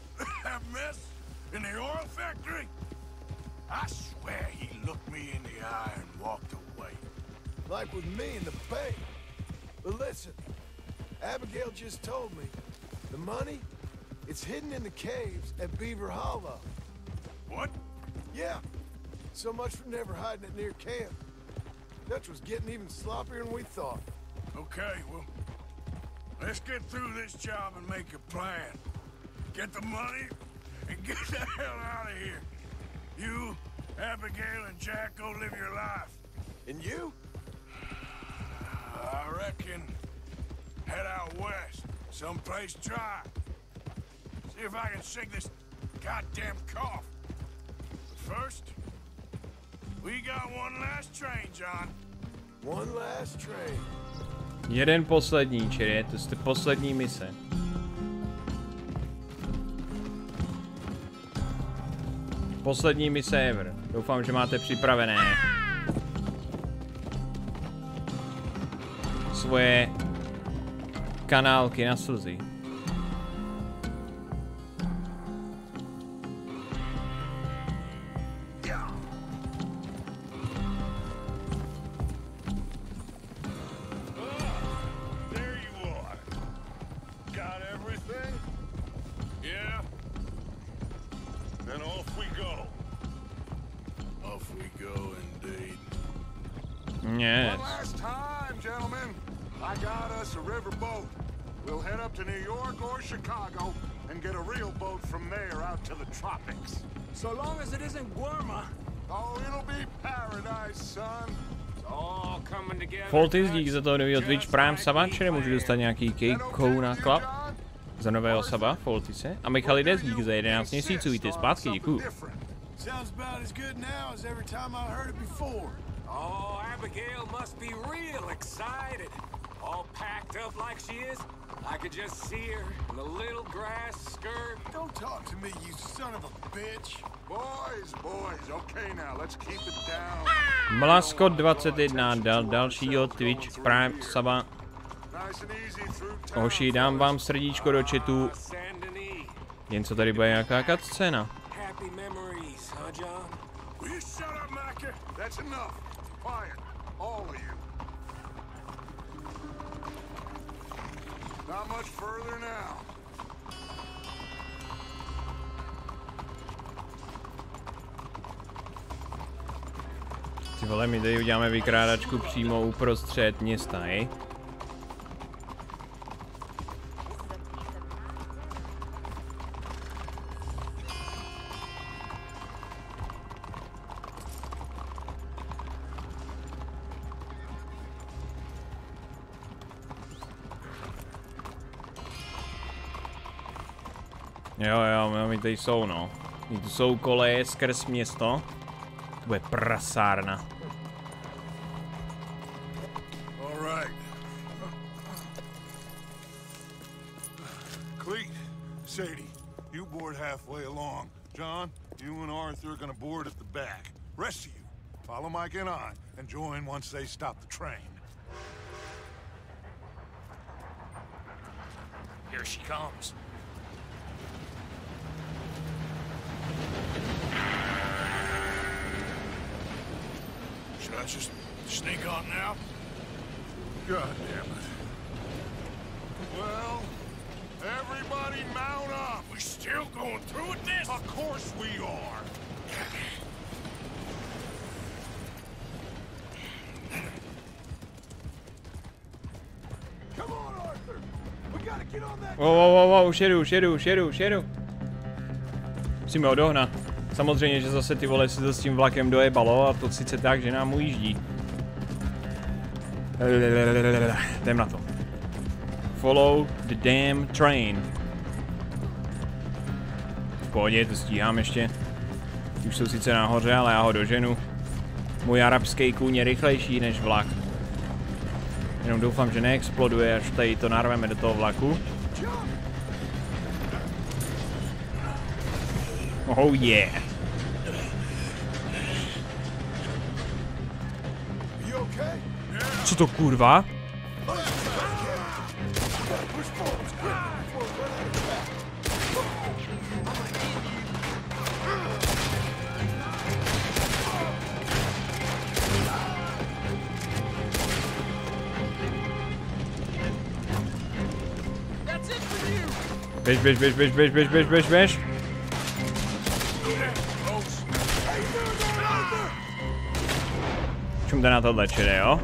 Abigail just told me the money, it's hidden in the caves at Beaver Hollow. What? Yeah. So much for never hiding it near camp. Dutch was getting even sloppier than we thought. Okay, well, let's get through this job and make a plan. get the money, and get the hell out of here. You, Abigail, and Jack go live your life. And you? I reckon head out west, someplace dry. See if I can shake this goddamn cough. But first, we got one last train, John. One last train. Jeden poslední, čili to je poslední mise. Poslední mise ever. Doufám, že máte připravené svoje kanálky na slzy. Yes. One last time, gentlemen. I got us a river boat. We'll head up to New York or Chicago and get a real boat from there out to the tropics. So long as it isn't Guarma. Oh, it'll be paradise, son. It's all coming together. Foltis, díky za toho nového Twitch Prime suba, čili můžu dostat nějaký Kona Club za nového suba, Foltise. A Michalides, díky za 11 měsíců, víte zpátky, děkuju. Sounds about as good now as every time I heard it before. Oh, Abigail must be real excited. All packed up like she is. I could just see her in the little grass skirt. Don't talk to me, you son of a bitch. Boys, okay now, let's keep it down. Mlasko 21 dal dalšího Twitch Prime suba. Hoši, dám vám srdíčko do chatu. Jen co tady bude nějaká cutscéna. Happy memories, huh, John? Will you shut up, Micah? That's enough. Quiet, all of you. Not much further now. Ty vole, my tady uděláme vykrádačku přímo uprostřed města, hej? Jo, my tady jsou, no. Tu jsou koleje skrz město. To bude prasárna. Alright. Cleet, Sadie, you board halfway along. John, you and Arthur are gonna board at the back. Rest of you, follow Mike and I, and join once they stop the train. Here she comes. Should I just sneak on now? God damn it. Well, everybody mount up. We still going through with this? Of course we are. Come on, Arthur. We gotta get on that. Wow, už jedu. Musíme ho dohnat. Samozřejmě, že zase ty vole si to s tím vlakem dojebalo a to sice tak, že nám ujíždí. Jdem na to. Follow the damn train. V pohodě, to stíhám ještě. Už jsou sice nahoře, ale já ho doženu. Můj arabský kůň je rychlejší než vlak. Jenom doufám, že neexploduje, až tady to narveme do toho vlaku. Oh yeah. Co to kurva? Běž. Čumte na tohle čili, jo?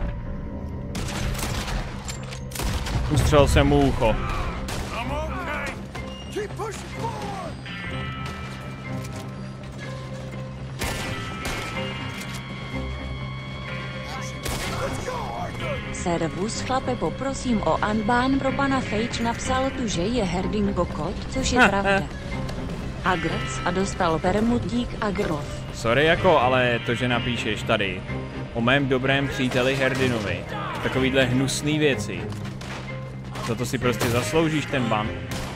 Ustřel jsem mu ucho. Servus chlape, poprosím o unban pro pana Fejč, napsal tu, že je Herdingo kot, což je pravda. Agrc a dostal permutík Agrov. Sorry jako, ale to, že napíšeš tady o mém dobrém příteli Herdinovi, takovýhle hnusný věci, za to si prostě zasloužíš ten ban.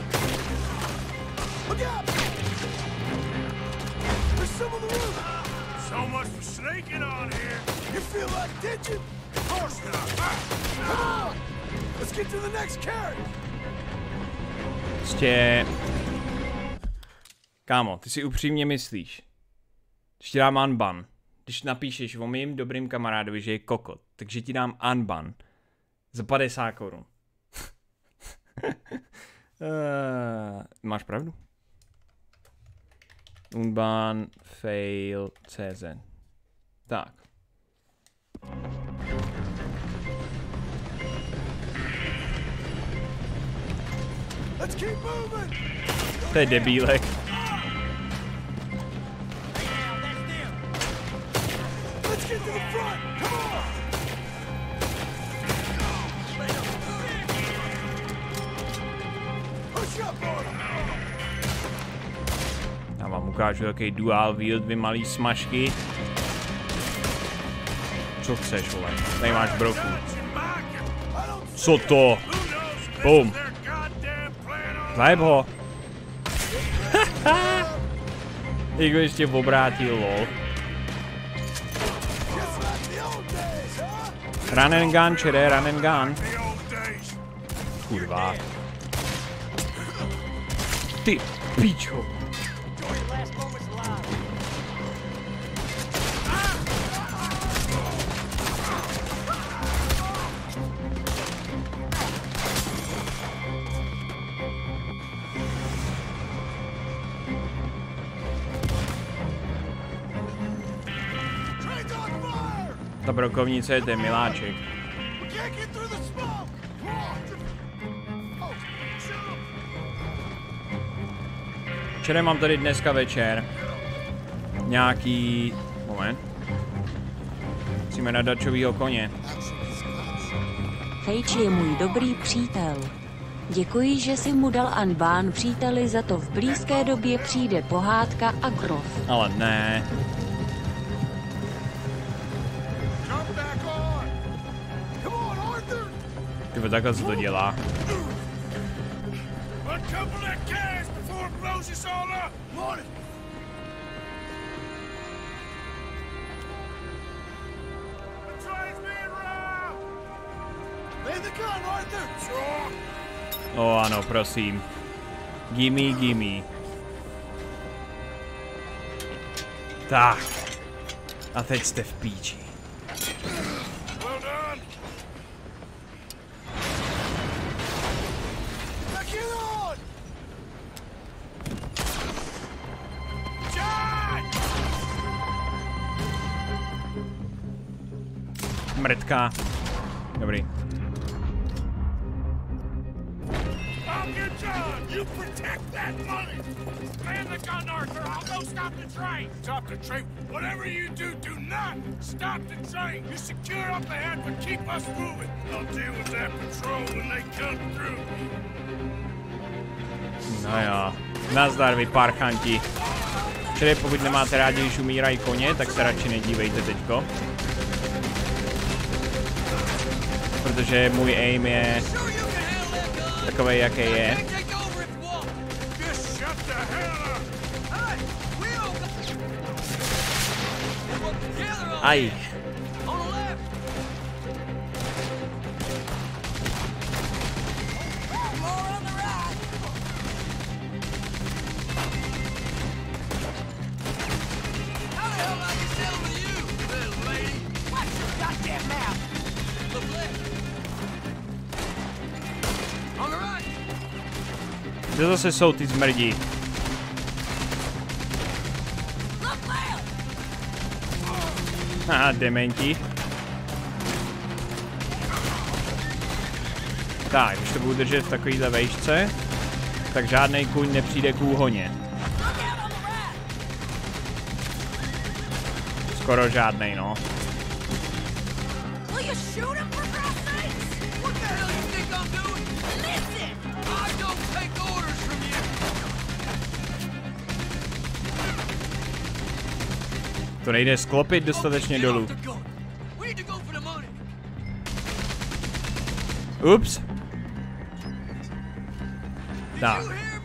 Prostě... Kámo, ty si upřímně myslíš, že ti dám unban, když napíšeš o mým dobrým kamarádovi, že je kokot, takže ti dám unban za 50 korun. Máš pravdu? Unban fail CZ. Tak. To je debílek. Já vám ukážu, jaký dual wield, vy malý smažky. Co chceš, vole? Tady máš broku. Co to? Bum. Zajeb ho. Jak ho ještě obrátil, lol. Run and gun, čere, run and gun. Kurva. Ty pičo. Ta brokovnice je ten miláček. Včera mám tady dneska večer nějaký... Moment. Musíme na dačovýho koně. Fejč je můj dobrý přítel. Děkuji, že jsi mu dal unban příteli, za to v blízké době přijde pohádka Agrov. Ale ne. Tyvo, takhle se to dělá. O ano, prosím. Gimme, gimme. Tak. A teď jste v píči. Mrtka. Dobrý. You protect that money! Man the gun, Arthur! I'll go stop the train! Stop the train? Whatever you do, do not stop the train! You secure up ahead, but keep us moving! I'll deal with that patrol when they come through! No jo. Nazdar, vy parchanti. Čili pokud nemáte rádi, když umírají koně, tak se radši nedívejte teďko. Protože můj aim je takovej, jaký je. Aj. Kde zase jsou ty zmrdí? Haha, dementi. Tak, když to budu držet v takovýhle vejšce. tak žádnej kuň nepřijde k úhoně. Skoro žádnej, no. To nejde sklopit dostatečně dolů. Ups. Tak.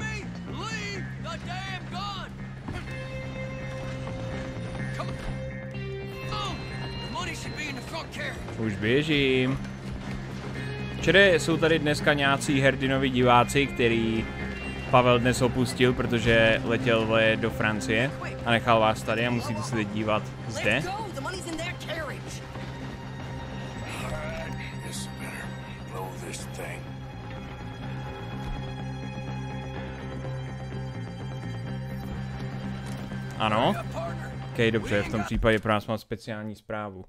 Už běžím. Včera jsou tady dneska nějací Herdinovi diváci, který Pavel dnes opustil, protože letěl do Francie a nechal vás tady a musíte se teď dívat zde. Ano. Ok, dobře, v tom případě pro nás mám speciální zprávu.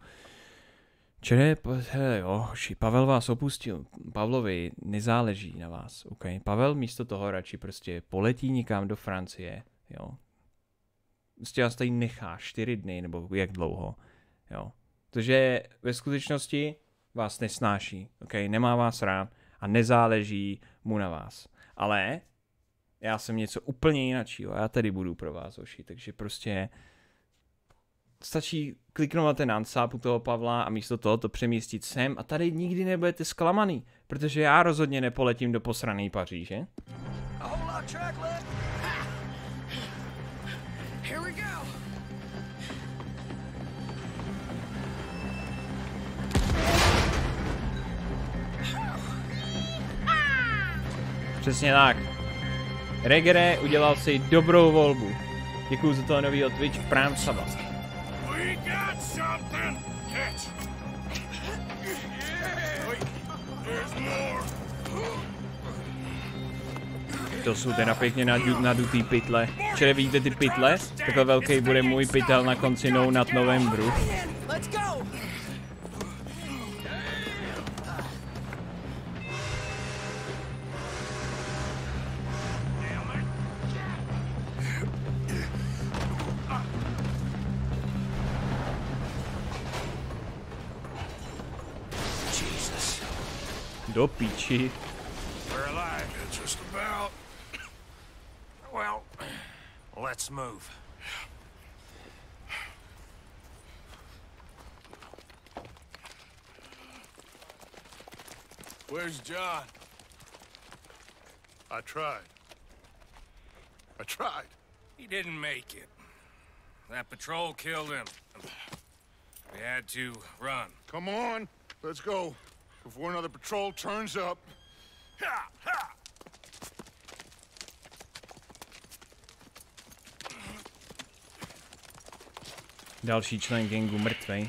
Pavel vás opustil. Pavlovi nezáleží na vás, ok? Pavel místo toho radši prostě poletí nikam do Francie, jo? Prostě vás tady nechá 4 dny, nebo jak dlouho, jo? Protože ve skutečnosti vás nesnáší, ok? Nemá vás rád a nezáleží mu na vás. Ale já jsem něco úplně jiného, já tady budu pro vás, hoši, takže prostě stačí kliknout na ten unsub u toho Pavla a místo toho to přemístit sem a tady nikdy nebudete zklamaný, protože já rozhodně nepoletím do posraný Paříže. Přesně tak. Regere udělal si dobrou volbu. Děkuju za toho novýho Twitch Prime Saba. To jsou teda pěkně nadutý pytle. Včera vidíte ty pytle? Takhle velký bude můj pytel na konci nad novembru. Do píči. Well, let's move. Where's John? I tried. He didn't make it. That patrol killed him. We had to run. Come on, let's go. Before another patrol turns up. Ha! Ha! Další člen gangu mrtvej.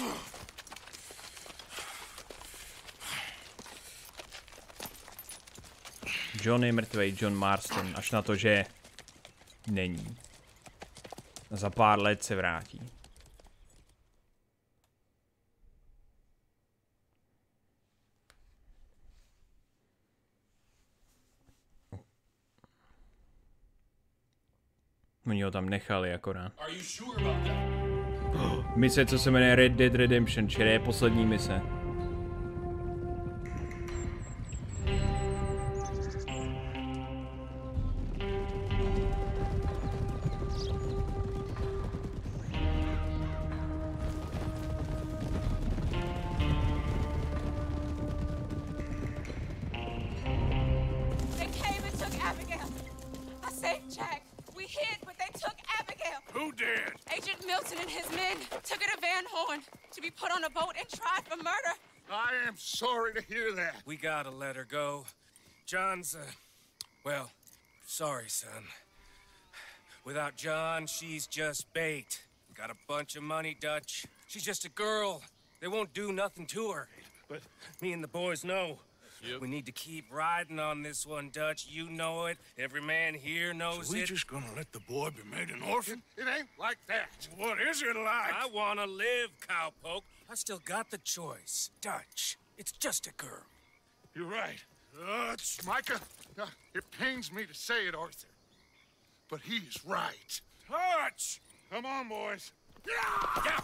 John je mrtvej, John Marston, až na to, že není. A za pár let se vrátí. Oni ho tam nechali akorát. Mise, co se jmenuje Red Dead Redemption, čili je poslední mise. Sorry to hear that. We gotta let her go. John's, well, sorry, son. Without John, she's just bait. We got a bunch of money, Dutch. She's just a girl. They won't do nothing to her. But me and the boys know. Yep. We need to keep riding on this one, Dutch. You know it. Every man here knows So we it. just gonna let the boy be made an orphan? It ain't like that. What is it like? I wanna live, cowpoke. I still got the choice. Dutch, it's just a girl. You're right. It's Micah. It pains me to say it, Arthur, but he's right. Touch! Come on, boys. Yeah!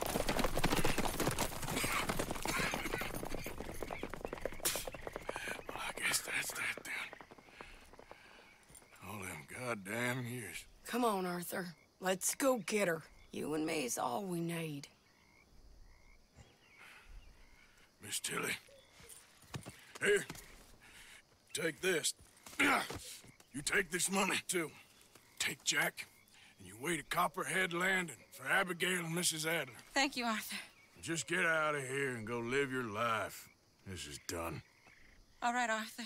Well, I guess that's that then. All them goddamn years. Come on, Arthur. Let's go get her. You and me is all we need. Miss Tilly. Here. Take this. You take this money, too. Take Jack, and you wait at Copperhead Landing for Abigail and Mrs. Adler. Thank you, Arthur. Just get out of here and go live your life. This is done. All right, Arthur.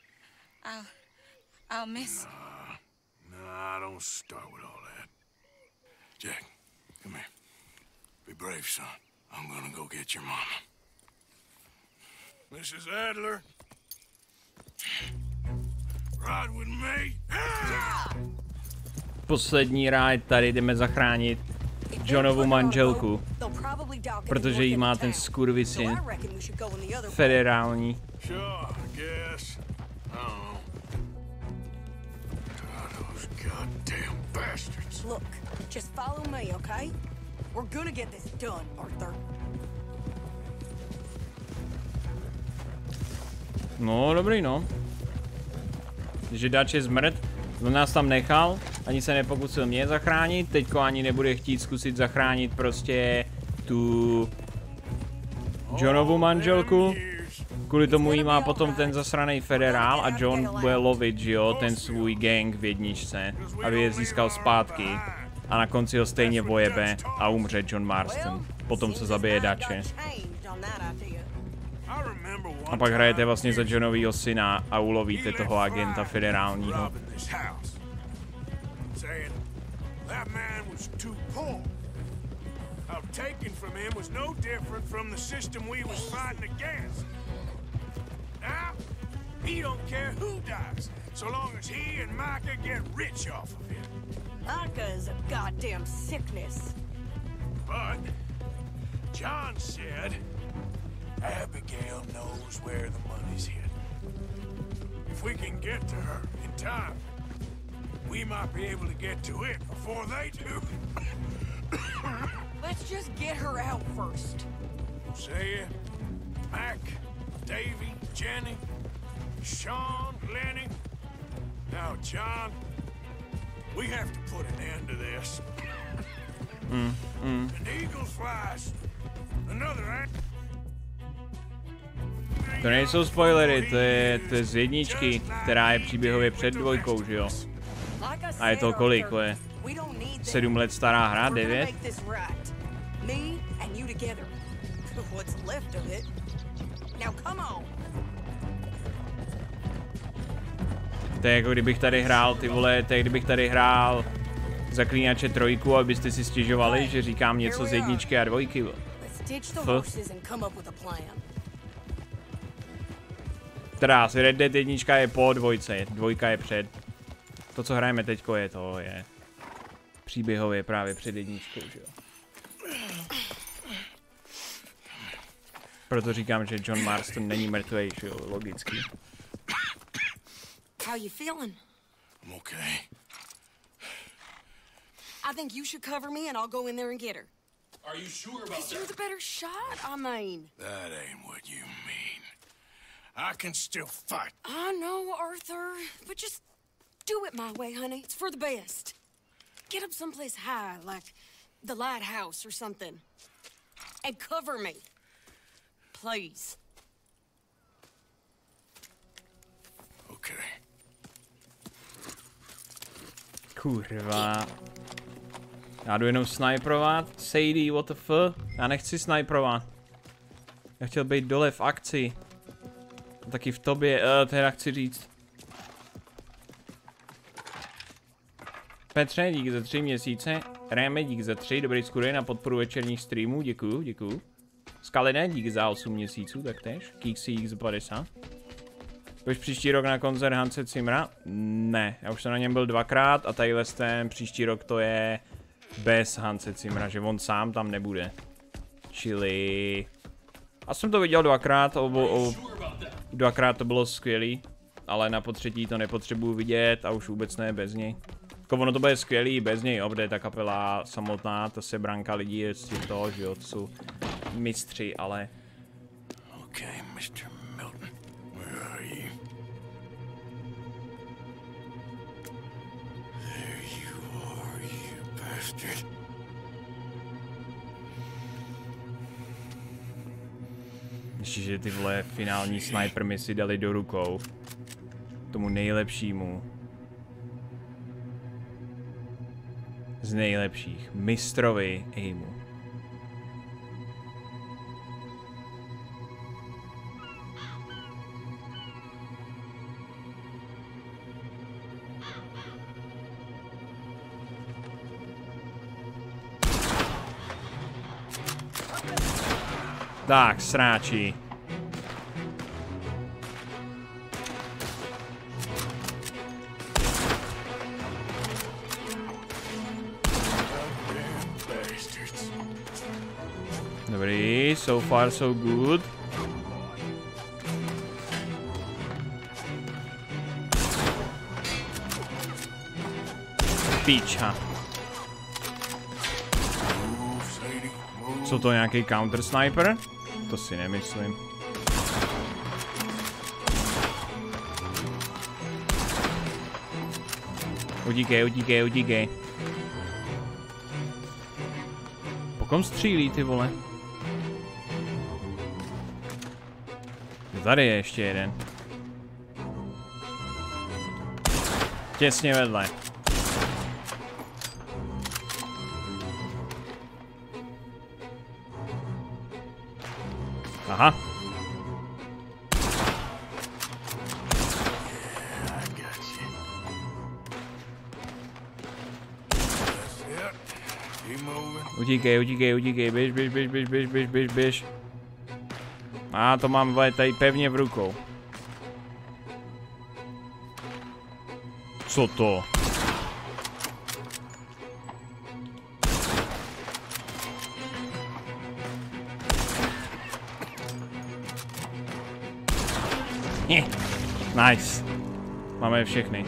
I'll miss... Nah, don't start with all that. Jack, come here. Be brave, son. I'm gonna go get your mama. Mrs. Adler. Ride with me. Poslední rád tady jdeme zachránit Johnovu manželku, protože jí má ten skurvisyn federální. Look, just follow me, okay? We're gonna get this done, Arthur. No, dobrý, no. Že Dutch je zmrt, on nás tam nechal, ani se nepokusil mě zachránit, teďko ani nebude chtít zkusit zachránit prostě tu Johnovu manželku. Kvůli tomu jí má potom ten zasraný federál a John bude lovit, že jo, ten svůj gang v jedničce, aby je získal zpátky. A na konci ho stejně vojebe a umře John Marston, potom co zabije Dutche. A pak hrajete vlastně za Johnovýho syna a ulovíte toho agenta federálního. He don't care who dies, so long as he and Micah get rich off of it. Micah is a goddamn sickness. But John said Abigail knows where the money's hid. If we can get to her in time, we might be able to get to it before they do. Let's just get her out first. Say it. Mac, Davy, Jenny, Sean, Lenny. Now, John, we have to put an end to this. An eagle flies. Another. To nejsou spoilery, to je z jedničky, která je příběhově před dvojkou, že jo? A je to kolik, je? 7 let stará hra, 9? To je jako kdybych tady hrál, ty vole, to je kdybych tady hrál Zaklínače 3, abyste si stěžovali, že říkám něco z jedničky a dvojky. Teda asi Red Dead 1 je po dvojce, dvojka je před. To, co hrajeme teďko, je příběhově právě před jedničkou, že jo. Proto říkám, že John Marston není mrtvej, že jo, logicky. How you feeling? I'm okay. I think you should cover me and I'll go in there and get her. Are you sure about that? 'Cause you're the better shot, I mean. That ain't what you mean. I can still fight. I know, Arthur, but just do it my way, honey. It's for the best. Get up someplace high, like the lighthouse or something. And cover me. Please. Okay. Kurva. Já jdu jenom sniperovat. Sadie, what the fuck? Já nechci sniperovat. Já chtěl být dole v akci. A taky v tobě, teda chci říct. Petře, díky za 3 měsíce. Réme, díky za 3. Dobrý skudej na podporu večerních streamů. Děkuju, děkuju. Skalene, díky za 8 měsíců, taktéž. Kýksy, díky za 50. Půjdeš příští rok na koncert Hanse Zimmera? Ne, já už jsem na něm byl 2krát a tadyhle ten příští rok to je bez Hanse Zimmera, že on sám tam nebude. Čili... Já jsem to viděl 2krát, 2krát to bylo skvělý. ale na potřetí to nepotřebuju vidět a už vůbec ne bez něj. Jako ono to bude skvělý bez něj, protože ta kapela samotná, ta se branka lidí je z toho, že jo, to jsou mistři, ale... Okay, Mr. Milton, where are you? There you are, you bastard. Ještě, že ty vole finální sniper mi si dali do rukou. Tomu nejlepšímu. Z nejlepších. Mistrovi aimu. Tak, sráči. Dobrý, so far so good. Píča. Jsou to nějaký counter sniper? To si nemyslím. Utíkej, utíkej, utíkej. Po kom střílí, ty vole? Tady je ještě jeden. Těsně vedle. Aha. Utíkej, utíkej, utíkej, běž, běž, běž, běž, běž, běž, běž, běž. A to mám tady pevně v rukou. Co to? Nice. Máme všechny.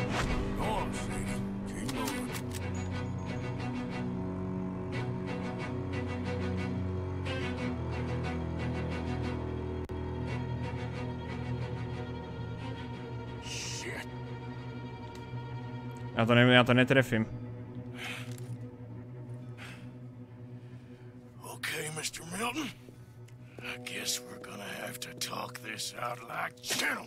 Já to netrefím. Okay, Mr. Milton. I guess we're gonna have to talk this out like gentlemen.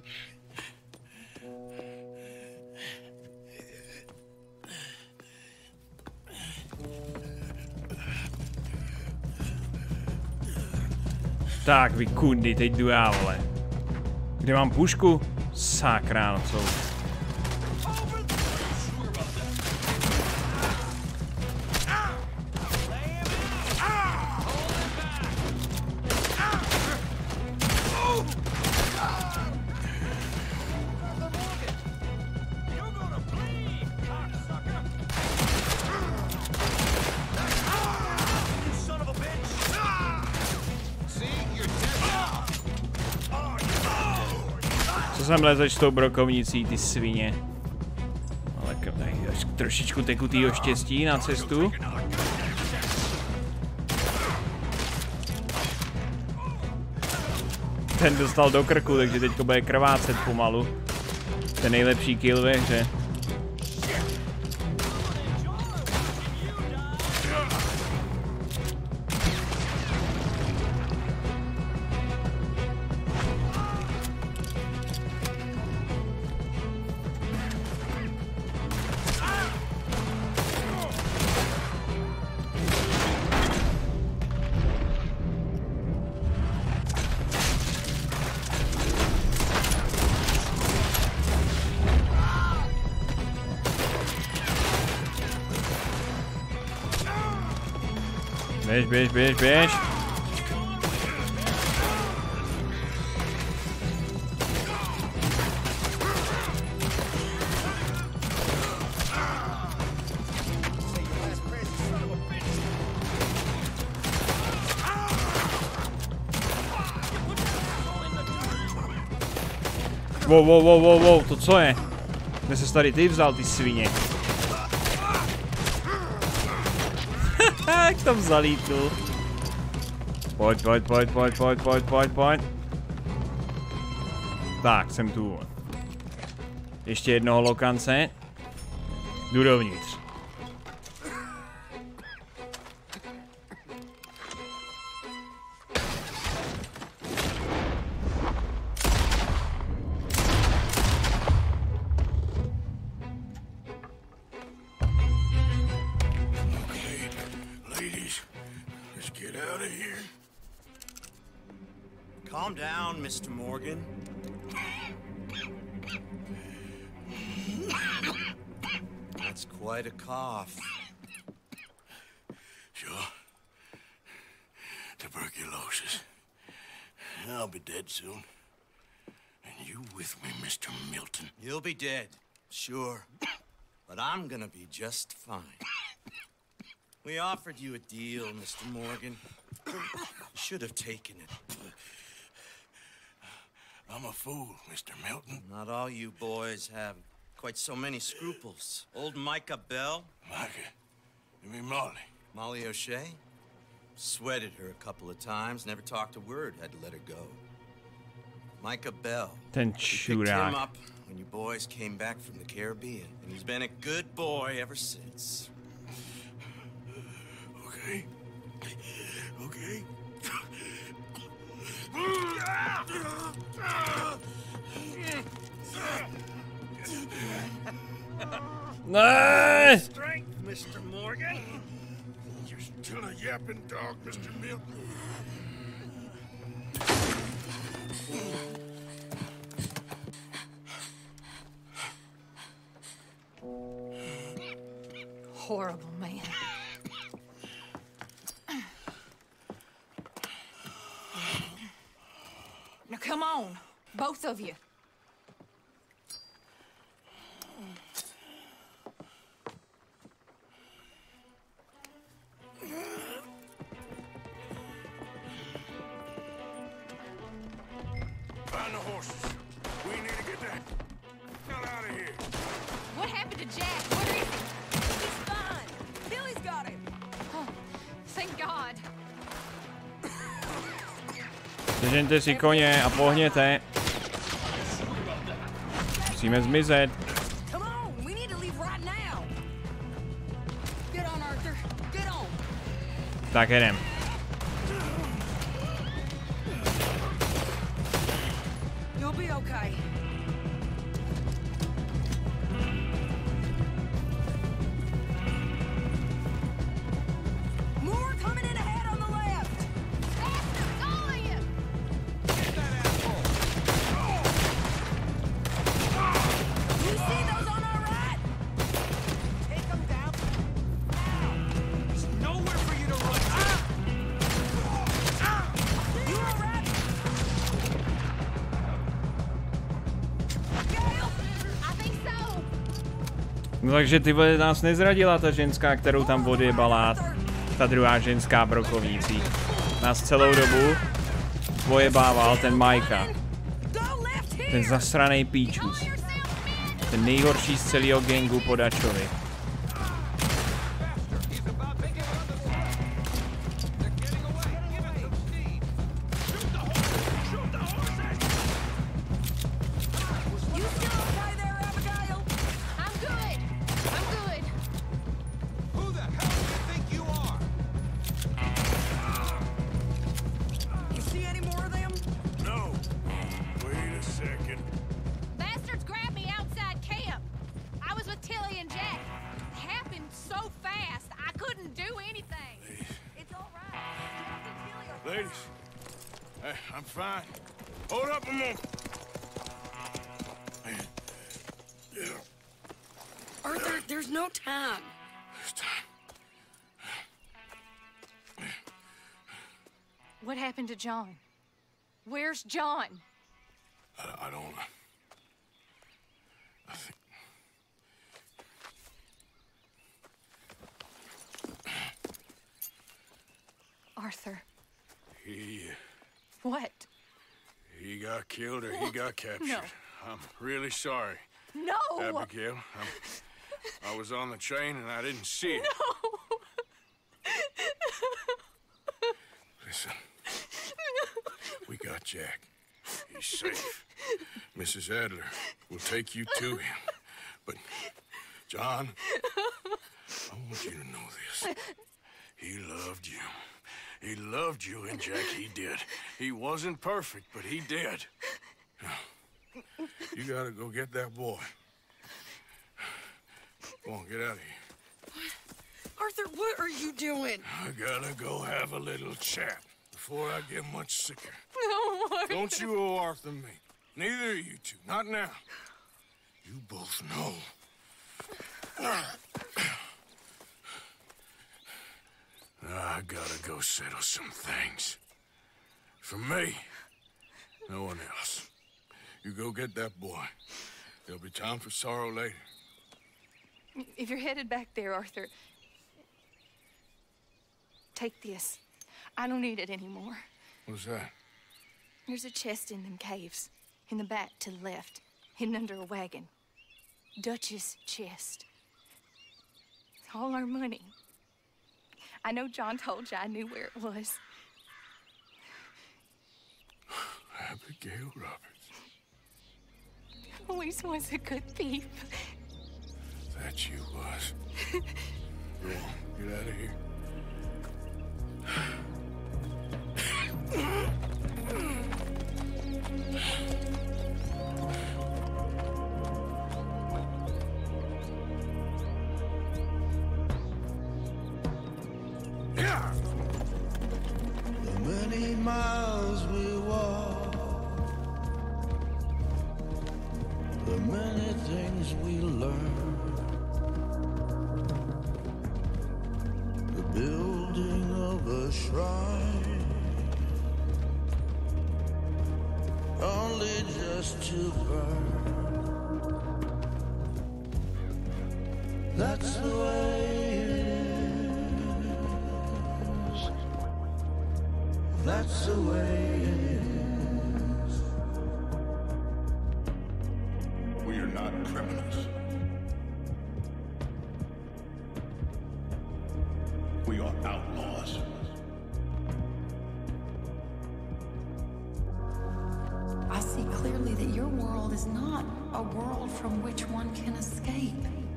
Tak, vy kundy, teď jdu já, vole. Kde mám pušku? Sakra, no co? Sem lezeš s tou brokovnicí, ty svině. Ale trošičku tekutýho štěstí na cestu. Ten dostal do krku, takže teďko bude krvácet pomalu. Ten nejlepší kill ve hře. Běž, běž, běž, běž. Wow, to co je? Kde jsi tady ty vzal, ty svině? Jak tam zalítl. Pojď. Tak, jsem tu. Ještě jednoho lokance. Jdu dovnitř. Calm down, Mr. Morgan. That's quite a cough. Sure. Tuberculosis. I'll be dead soon. And you with me, Mr. Milton. You'll be dead, sure. But I'm gonna be just fine. We offered you a deal, Mr. Morgan. You should have taken it. I'm a fool, Mr. Milton. Not all you boys have quite so many scruples. Old Micah Bell. Micah? You mean Molly? Molly O'Shea? Sweated her a couple of times, never talked a word, had to let her go. Micah Bell. Ten We picked him čurák. up when you boys came back from the Caribbean, and he's been a good boy ever since. Okay. Okay. Ne! Strength, Mr. Morgan. You're still a yapping dog, Mr. Milton. Horrible man. Now come on, both of you. Find the horses. We need to get the hell out of here. What happened to Jack? Where is he? He's fine. Billy's got him. Oh, thank God. Sežeňte si koně a pohněte. Musíme zmizet. Come on, we need to leave right now. Get on, Arthur. Get on. Tak jedem. You'll be okay. More coming in ahead on the left. Bastards, all of you! You see those on our right? Take them down. There's nowhere for you to run. You all right? Gale? I think so. No takže ty vole, nás nezradila ta ženská, kterou tam odjebala. Ta druhá ženská brokovnící. Nás celou dobu pojebával ten Micah. Go left here. Ten zasranej píčus. Ten nejhorší z celého gangu podačovi. You still okay there, Abigail? I'm good. I'm good. Who the hell do you think you are? You see any more of them? No. Wait a second. Bastards grabbed me outside camp. I was with Tilly and Jack. It happened so fast, I couldn't do anything. It's all right. Jack and Tilly are Ladies. Hey, I'm fine. Hold up a moment. Arthur, there's no time. This time. What happened to John? Where's John? I don't... I think... Arthur. He What? got killed or he got captured. No. I'm really sorry. No! Abigail, I was on the train and I didn't see it. No! Listen, we got Jack. He's safe. Mrs. Adler will take you to him. But, John, I want you to know this. He loved you. He loved you, and Jack, he did. He wasn't perfect, but he did. Now, you gotta go get that boy. Come on, get out of here. Arthur, what are you doing? I gotta go have a little chat before I get much sicker. No, Arthur. Don't you owe Arthur me. Neither of you two. Not now. You both know. I gotta go settle some things. For me, no one else. You go get that boy. There'll be time for sorrow later. If you're headed back there, Arthur, take this. I don't need it anymore. What's that? There's a chest in them caves. In the back to the left. Hidden under a wagon. Dutch's chest. It's all our money. I know John told you I knew where it was. Abigail Roberts. Always was a good thief. That you was. Go on, get out of here. The many miles we walk, the many things we learn, the building of a shrine, only just to burn. That's the way it is. That's the way it is. We are not criminals. We are outlaws. I see clearly that your world is not a world from which one can escape.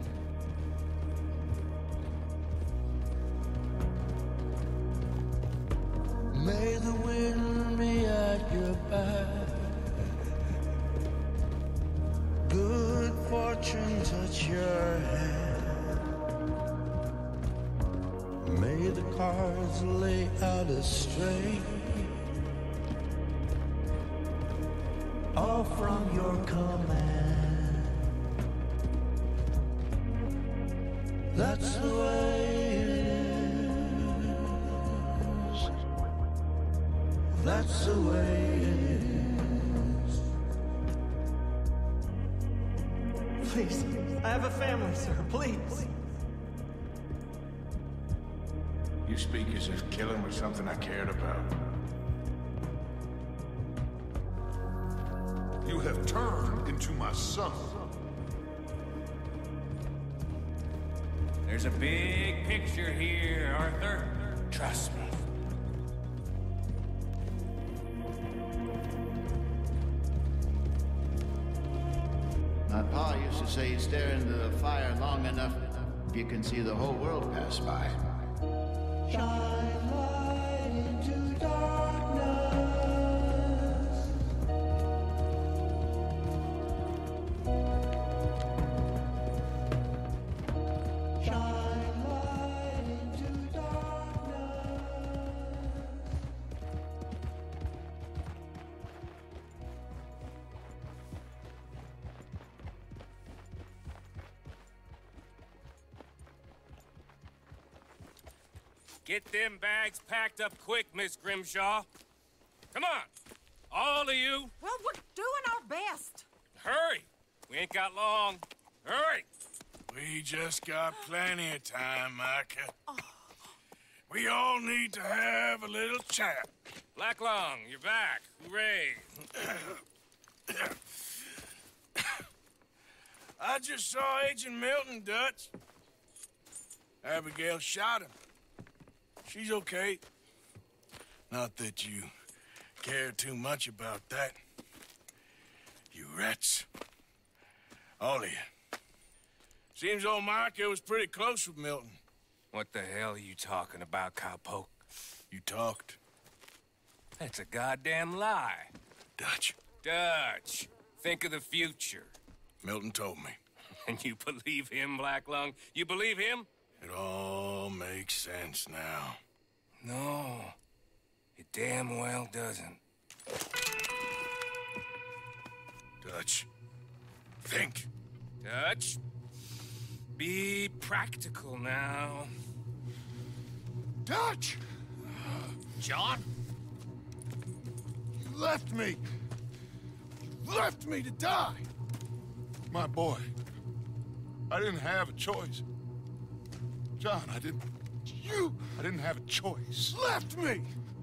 May the wind be at your back. Good fortune touch your hand. May the cards lay out a straight, all from your command. That's the way it is. That's the way it is. Please, I have a family, sir. Please. You speak as if killing was something I cared about. You have turned into my son. There's a big picture here, Arthur. Trust me. My pa used to say, stare into the fire long enough, you can see the whole world pass by. Shine light into darkness. Shine light into darkness. Get them bags packed up quick, Miss Grimshaw. Come on, all of you. Well, we're doing our best. Hurry. We ain't got long. Hurry. We just got plenty of time, Micah. We all need to have a little chat. Black Lung, you're back. Hooray. I just saw Agent Milton, Dutch. Abigail shot him. She's okay. Not that you care too much about that. You rats. All of you. Seems old Micah was pretty close with Milton. What the hell are you talking about, cowpoke? You talked. That's a goddamn lie. Dutch. Dutch, think of the future. Milton told me. And you believe him, Black Lung? You believe him? It all makes sense now. No, it damn well doesn't. Dutch, think. Dutch, be practical now. Dutch! John? You left me. You left me to die. My boy, I didn't have a choice. John, I didn't have a choice. Left me!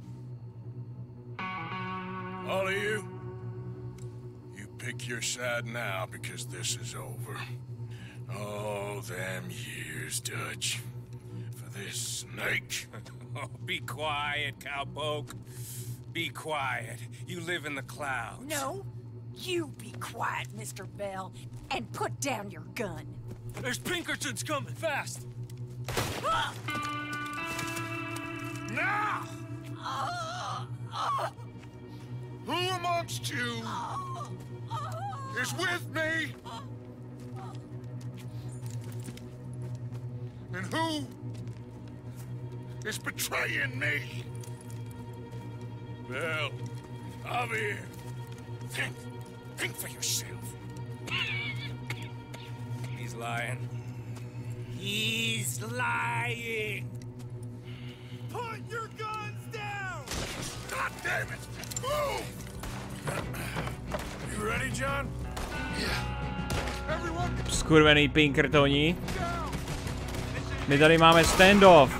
All of you, you pick your side now because this is over. Oh, them years, Dutch. For this snake. Oh, be quiet, cowpoke. Be quiet. You live in the clouds. No, you be quiet, Mr. Bell, and put down your gun. There's Pinkertons coming, fast! Now! Who amongst you is with me? And who is betraying me? Well, Javier, think for yourself. He's lying. He's lying! Put your guns down! God damn it! Move! You ready, John? Yeah. Everyone, Skurvený Pinkertoni. My tady máme standoff.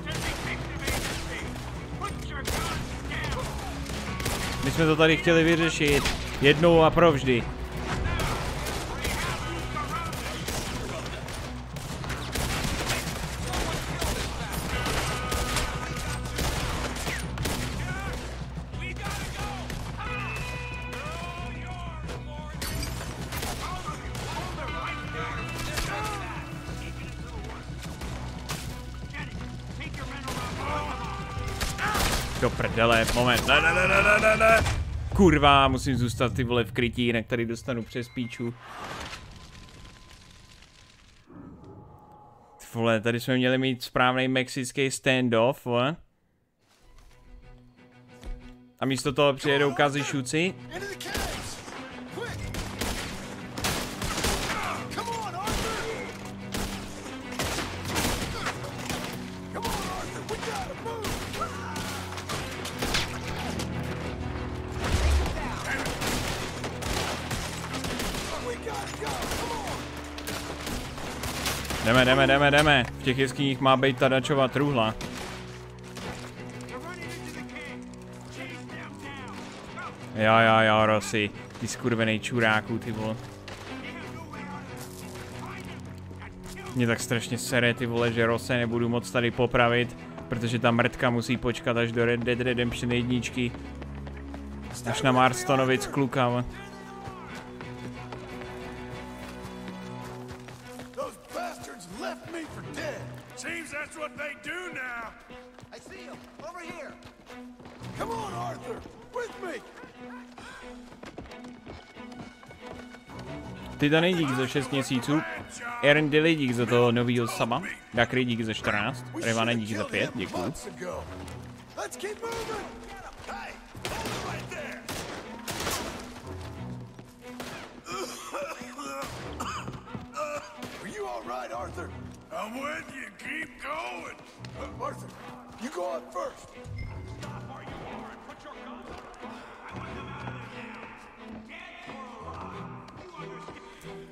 My jsme to tady chtěli vyřešit. Jednou a provždy. Do prdele, moment, ne. Kurva, musím zůstat ty vole v krytí, jinak tady dostanu přes píču. Vole, tady jsme měli mít správný mexický standoff, vole. A místo toho přijedou kazišuci. Jdeme. V těch jeskyních má být ta Dutchova truhla. Jo, Rossi. Ty skurvenej čuráků, ty vole. Mě tak strašně sere, ty vole, že Rose nebudu moc tady popravit, protože ta mrtka musí počkat až do Red Dead Redemption 1. Až na Marstonovic kluka, vole. Seems that's what they do now. I see him over here. Come on, Arthur, with me. Titany dík za 6 měsíců. Aaron Dilly dík za toho novýho saba. Dakry dík za 14. Revane dík za 5, děkuju. Let's keep moving. Hey, hold it right there. Are you all right, Arthur? I'm with you. Keep going. Arthur, you go on first. Stop where you are and put your guns up. I want them out of there now. Dead or alive. You understand?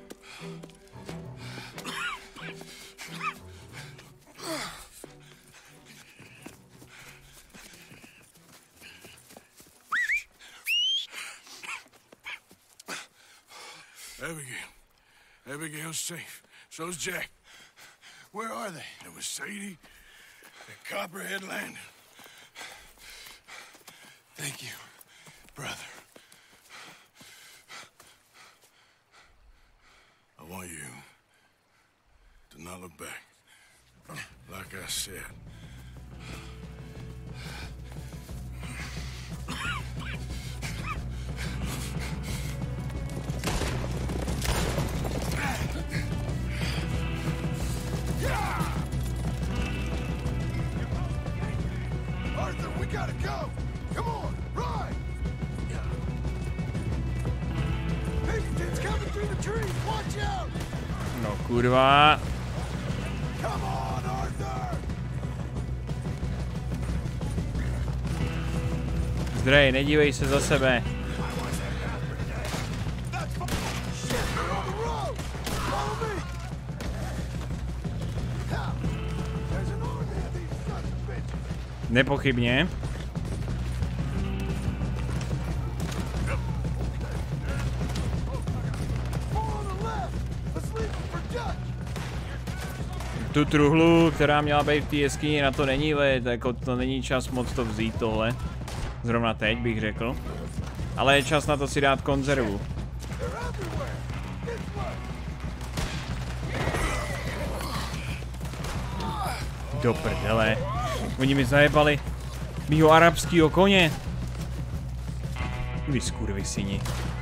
Abigail, Abigail's safe. So's Jack. Where are they? It was Sadie at Copperhead Landing. Thank you, brother. I want you to not look back. Like I said. Arthur, we gotta go! Come on, ride! It's coming through the trees, watch out! No kurva. Come on, Arthur! Zdrej, nedívej se za sebe. Nepochybně. Tu truhlu, která měla být v té jeskyni, na to není let, jako to není čas moc to vzít tohle. Zrovna teď bych řekl. Ale je čas na to si dát konzervu. Do prdele. Oni mi zajebali mýho arabskýho koně. Vy skurvisyni.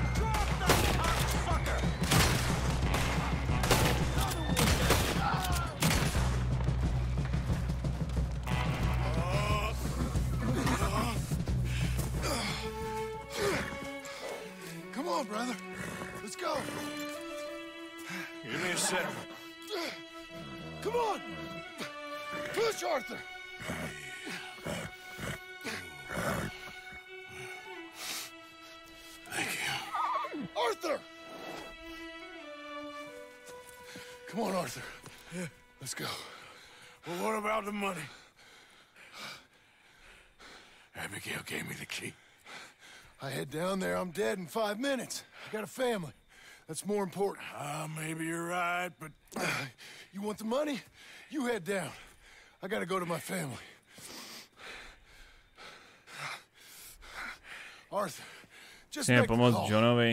Come on, brother. Let's go. Give me a sec. Come on. Push, Arthur. Thank you. Arthur! Come on, Arthur. Yeah. Let's go. Well, what about the money? Abigail gave me the key. I head down there, I'm dead in 5 minutes. I got a family. That's more important. Maybe you're right, but... You want the money? You head down. I gotta go to my family. Arthur, just make the pomoct call. Johnovi.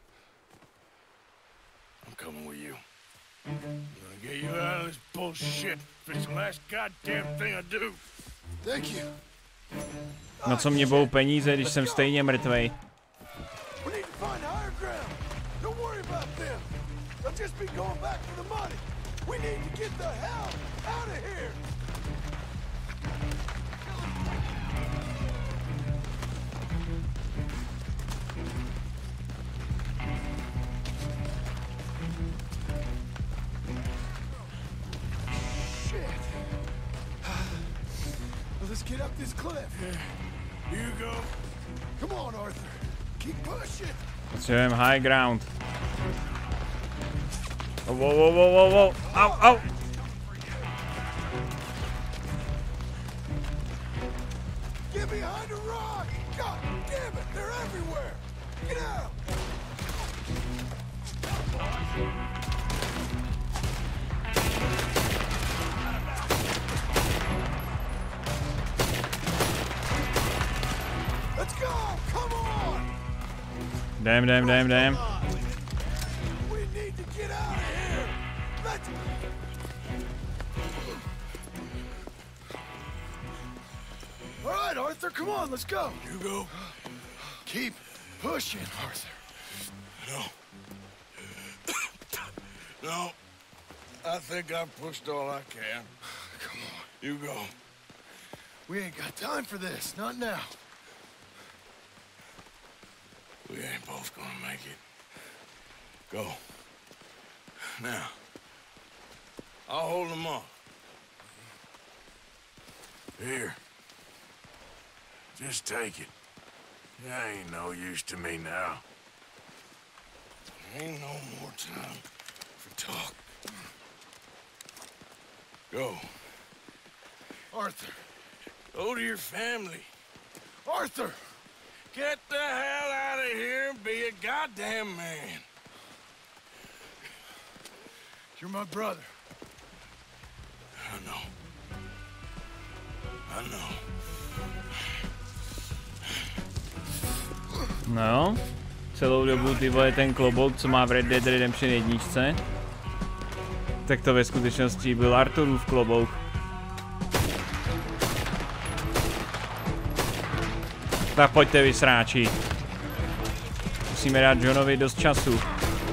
I'm coming with you. I'm gonna get you out of this bullshit. It's the last goddamn thing I do. Thank you. Na co mě budou peníze, když jsem stejně mrtvej? We need to find higher ground. Don't worry about them. They'll just be going back for the money. We need to get the hell out of here. Shit. Let's get up this cliff. Yeah. You go. Come on, Arthur. Keep pushing. Potřebujeme high ground. Oh, wow, wow, wow, wow, wow. Au, au. Get behind a rock. God damn it, they're everywhere. Get out. Let's go. Come on. Damn. We need to get out of here. Let's... All right, Arthur, come on, let's go. You go. Keep pushing, Arthur. No. No. I think I've pushed all I can. Come on. You go. We ain't got time for this, not now. We ain't both gonna make it. Go. Now. I'll hold them off. Here. Just take it. You ain't no use to me now. There ain't no more time for talk. Go. Arthur. Go to your family. Arthur! Get the hell out of here and be a goddamn man. You're my brother. I know. I know. No, celou dobu ty vole ten klobouk, co má v Red Dead Redemption 1, tak to ve skutečnosti byl Arthurův klobouk. Tak pojďte vy sráči. Musíme dát Johnovi dost času.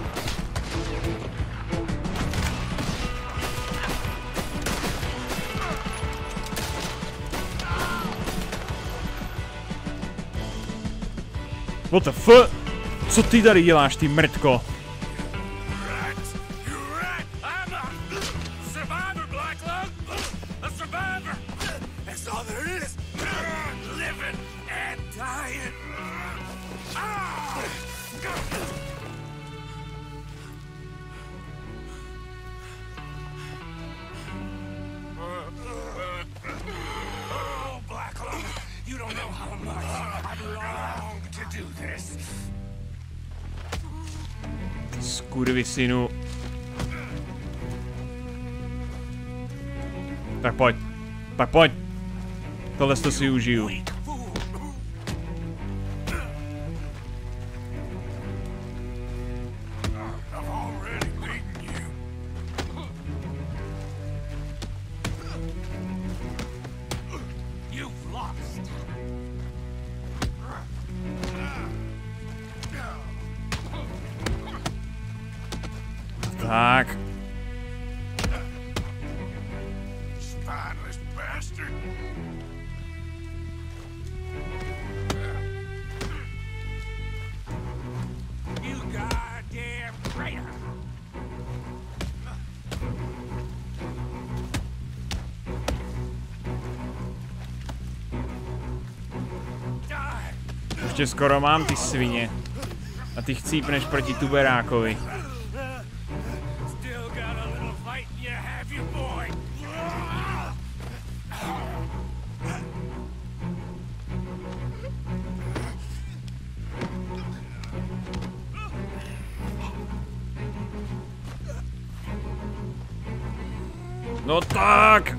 What the fuck? Co ty tady děláš, ty mrtko? Skurvisynu. Tak pojď. Tak pojď. Tohle to si užiju. Tak. Spineless bastard. You goddamn traitor. Už tě skoro mám, ty svině. A ty chcípneš proti tuberákovi. No tak!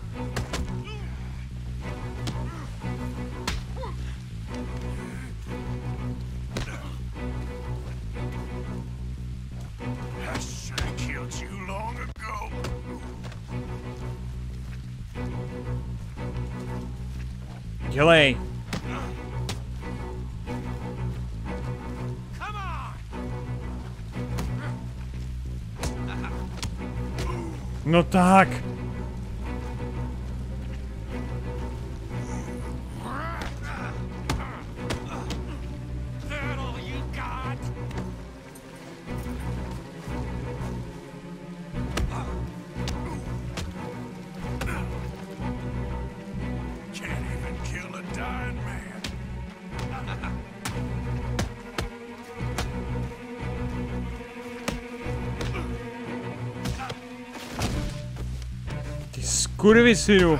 I should have killed you long ago. Dělej! No tak! Can't even kill a dying man. Skurvisynu.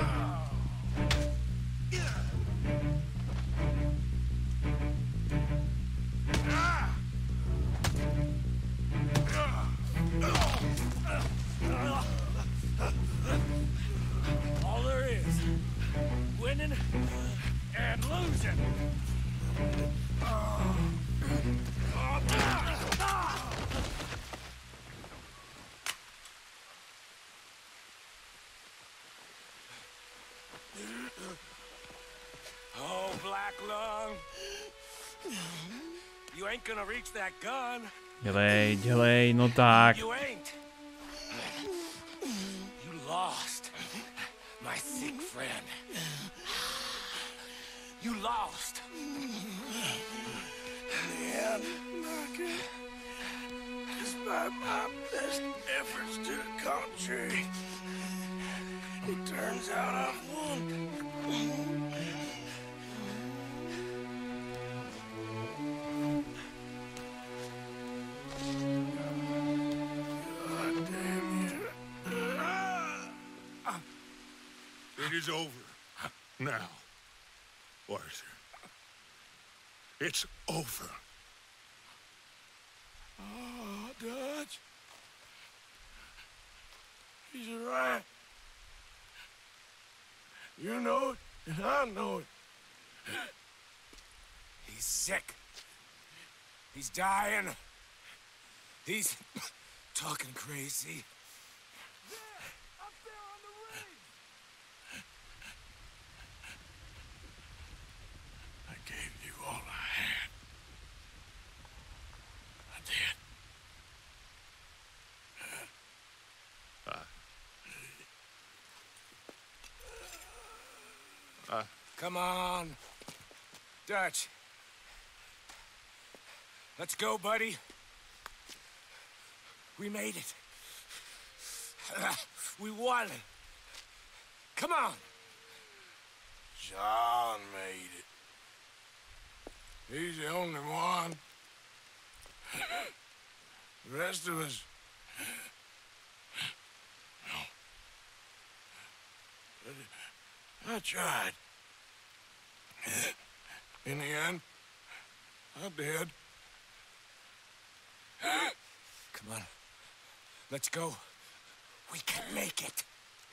All there is, winning and losing. Oh, Black Lung. You ain't gonna reach that gun. Dělej, dělej, no tak. You ain't. You lost. My sick friend. You lost. In the end, Micah, despite my best efforts to the contrary, it turns out I've won. God damn you. It is over. Now, Arthur. It's over. Oh, Dutch. He's right. You know it, and I know it. He's sick. He's dying. He's talking crazy. I gave you all I had. I did. Come on. Dutch. Let's go, buddy. We made it. We won. Come on. John made it. He's the only one. The rest of us... No. I tried. In the end, I did. Come on. Let's go. We can make it.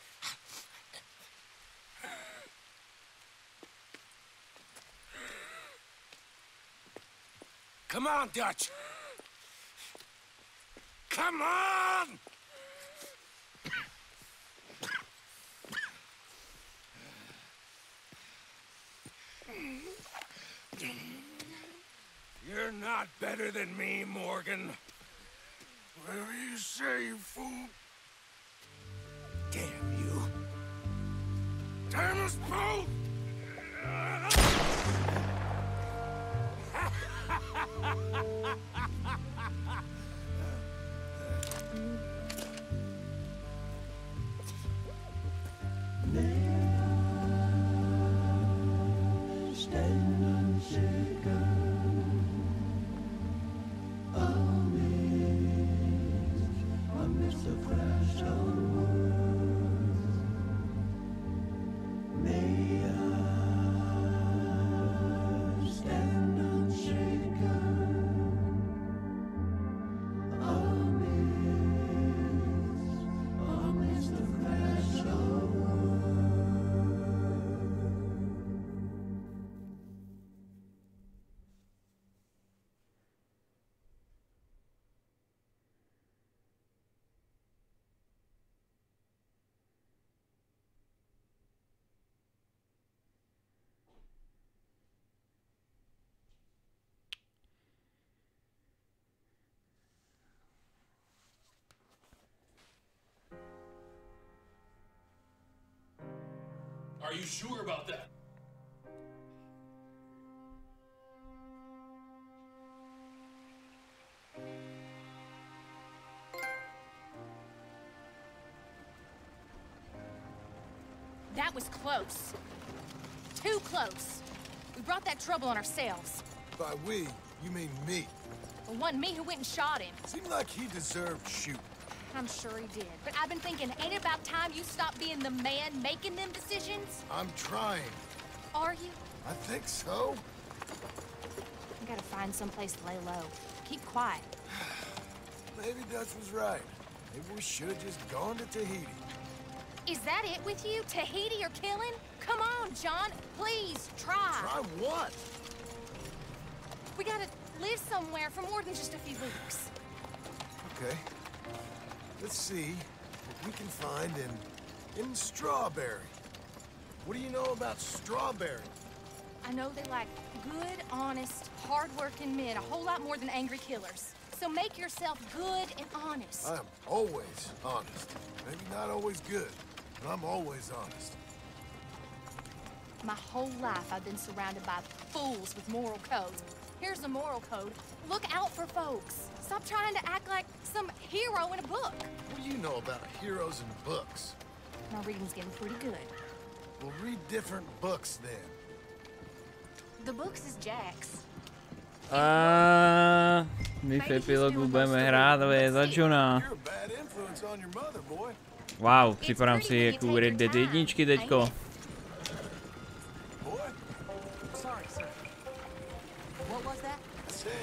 Come on, Dutch. Come on! You're not better than me, Morgan. Whatever you say, you fool. Damn you. Damn us both! Stand unshaken, amidst the crash of words. May I stand unshaken, amidst the crash of words. Are you sure about that? That was close. Too close. We brought that trouble on ourselves. By we, you mean me. It wasn't me who went and shot him. Seemed like he deserved shooting. I'm sure he did. But I've been thinking, ain't it about time you stop being the man making them decisions? I'm trying. Are you? I think so. I gotta find someplace to lay low. Keep quiet. Maybe Dutch was right. Maybe we should have just gone to Tahiti. Is that it with you? Tahiti or killing? Come on, John. Please, try. Try what? We gotta live somewhere for more than just a few weeks. Okay. Let's see what we can find in Strawberry. What do you know about Strawberry? I know they like good, honest, hard-working men, a whole lot more than angry killers. So make yourself good and honest. I'm always honest. Maybe not always good, but I'm always honest. My whole life I've been surrounded by fools with moral codes. Here's the moral code. Look out for folks. Stop trying to act like some hero in a book. What do you know about heroes in books? My reading's getting pretty good. We'll read different books then. The books is Jack's. My v epilogu budeme hrát za Johna. Wow, připadám si jako Red Dead 1 teďko.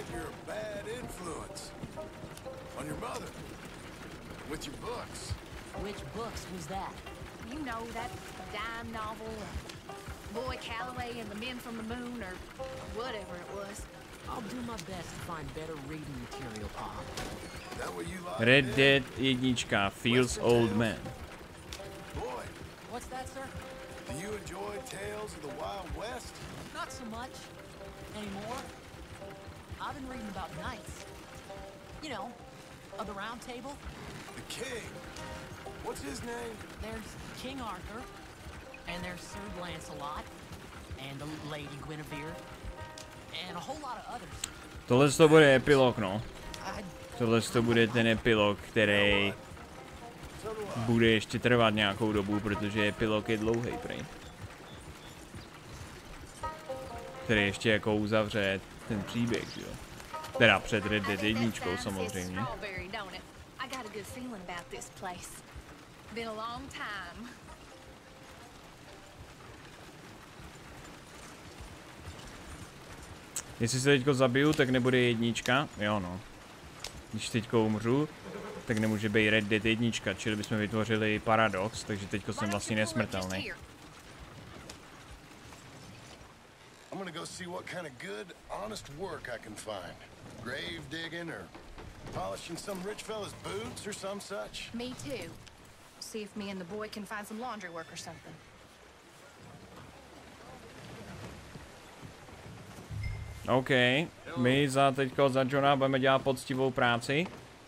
With your books. Which books was that? You know, that dime novel, Boy Calloway and the Men from the Moon, or whatever it was. I'll do my best to find better reading material, Pop. That what you like? Red Dead 1, Feels Old Man. Boy, What's that, sir? do you enjoy Tales of the Wild West? Not so much. Anymore. I've been reading about knights. You know, of the Round Table. The king. What's his name? There's King Arthur, and there's Sir Lancelot, and the Lady Guinevere, and a whole lot of others. Tohle to bude epilog, no. Tohle to bude ten epilog, který bude ještě trvat nějakou dobu, protože epilog je dlouhý, prej. Který ještě jako uzavře ten příběh, jo. Teda před Red Dead 1 samozřejmě. Jestli se teďko zabiju, tak nebude 1. Jo no. Když teďko umřu, tak nemůže být Red Dead 1, čili bychom vytvořili paradox, takže teďko jsem vlastně nesmrtelný. I'm gonna go see what kind of good, honest work I can find. Grave digging or polishing some rich fella's boots or some such. Me too. See if me and the boy can find some laundry work or something. OK, my teďko za Johna budeme dělat poctivou práci.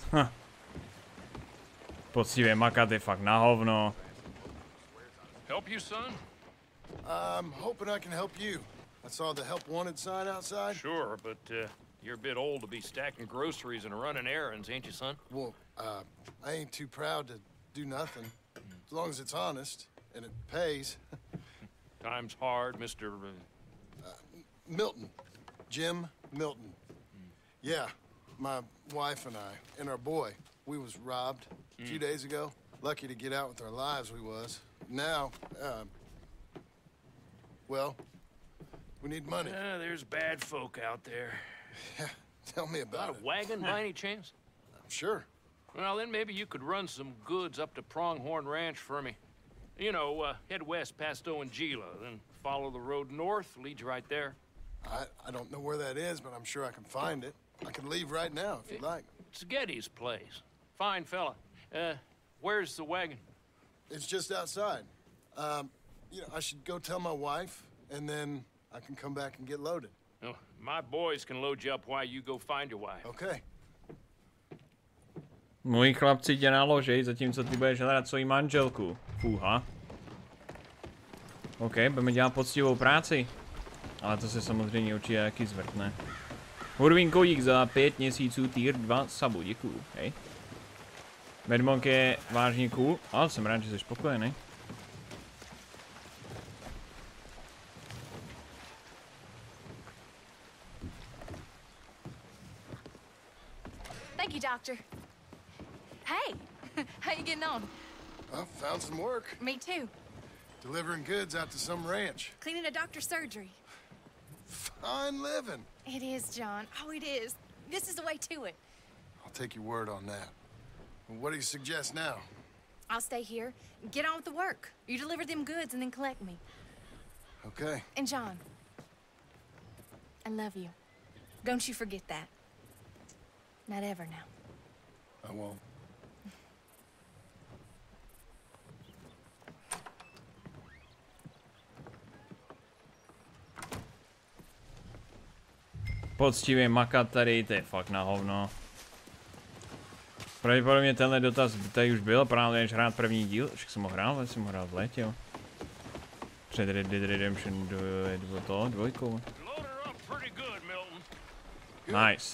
Poctivě makat je fakt na hovno. Help you, son? I'm hoping I can help you. I saw the help wanted sign outside. Sure, but you're a bit old to be stacking groceries and running errands, ain't you, son? Well, I ain't too proud to do nothing, as long as it's honest and it pays. Time's hard, Mr. Milton. Jim Milton. Yeah, my wife and I, and our boy, we was robbed a few days ago. Lucky to get out with our lives, we was. Now, well, we need money. There's bad folk out there. Yeah, tell me about it. Got a wagon by any chance? Sure. Well, then maybe you could run some goods up to Pronghorn Ranch for me. You know, head west past Owanjila, then follow the road north, leads you right there. I don't know where that is, but I'm sure I can find it. I can leave right now if you'd like. It's Getty's place. Fine fella. Where's the wagon? It's just outside. You know, I should go tell my wife, and then I can come back and get loaded. No, my boys can load you up while you go find your wife. Okay. Moji chlapci tě naložej, zatímco ty budeš hledat svoji manželku. Fúha. OK, budeme dělat poctivou práci. Ale to se samozřejmě určitě taky zvrtne. Hurvin Kojík za 5 měsíců tier 2 sabu, děkuju, hej. Medmonk je vážně cool, ale jsem rád, že jsi spokojený. Thank you, Doctor. Hey, how you getting on? Well, found some work. Me too. Delivering goods out to some ranch. Cleaning a doctor's surgery. Fine living. It is, John. Oh, it is. This is the way to it. I'll take your word on that. What do you suggest now? I'll stay here, get on with the work. You deliver them goods and then collect me. Okay. And John, I love you. Don't you forget that. Not ever now. I won't. Poctivě makat tady, to je fakt na hovno. Pravděpodobně tenhle dotaz tady už byl, právě než hrát první díl, však jsem ho hrál, jsem ho hrál v létě, jo. Před Red Dead Redemption 2. Nice.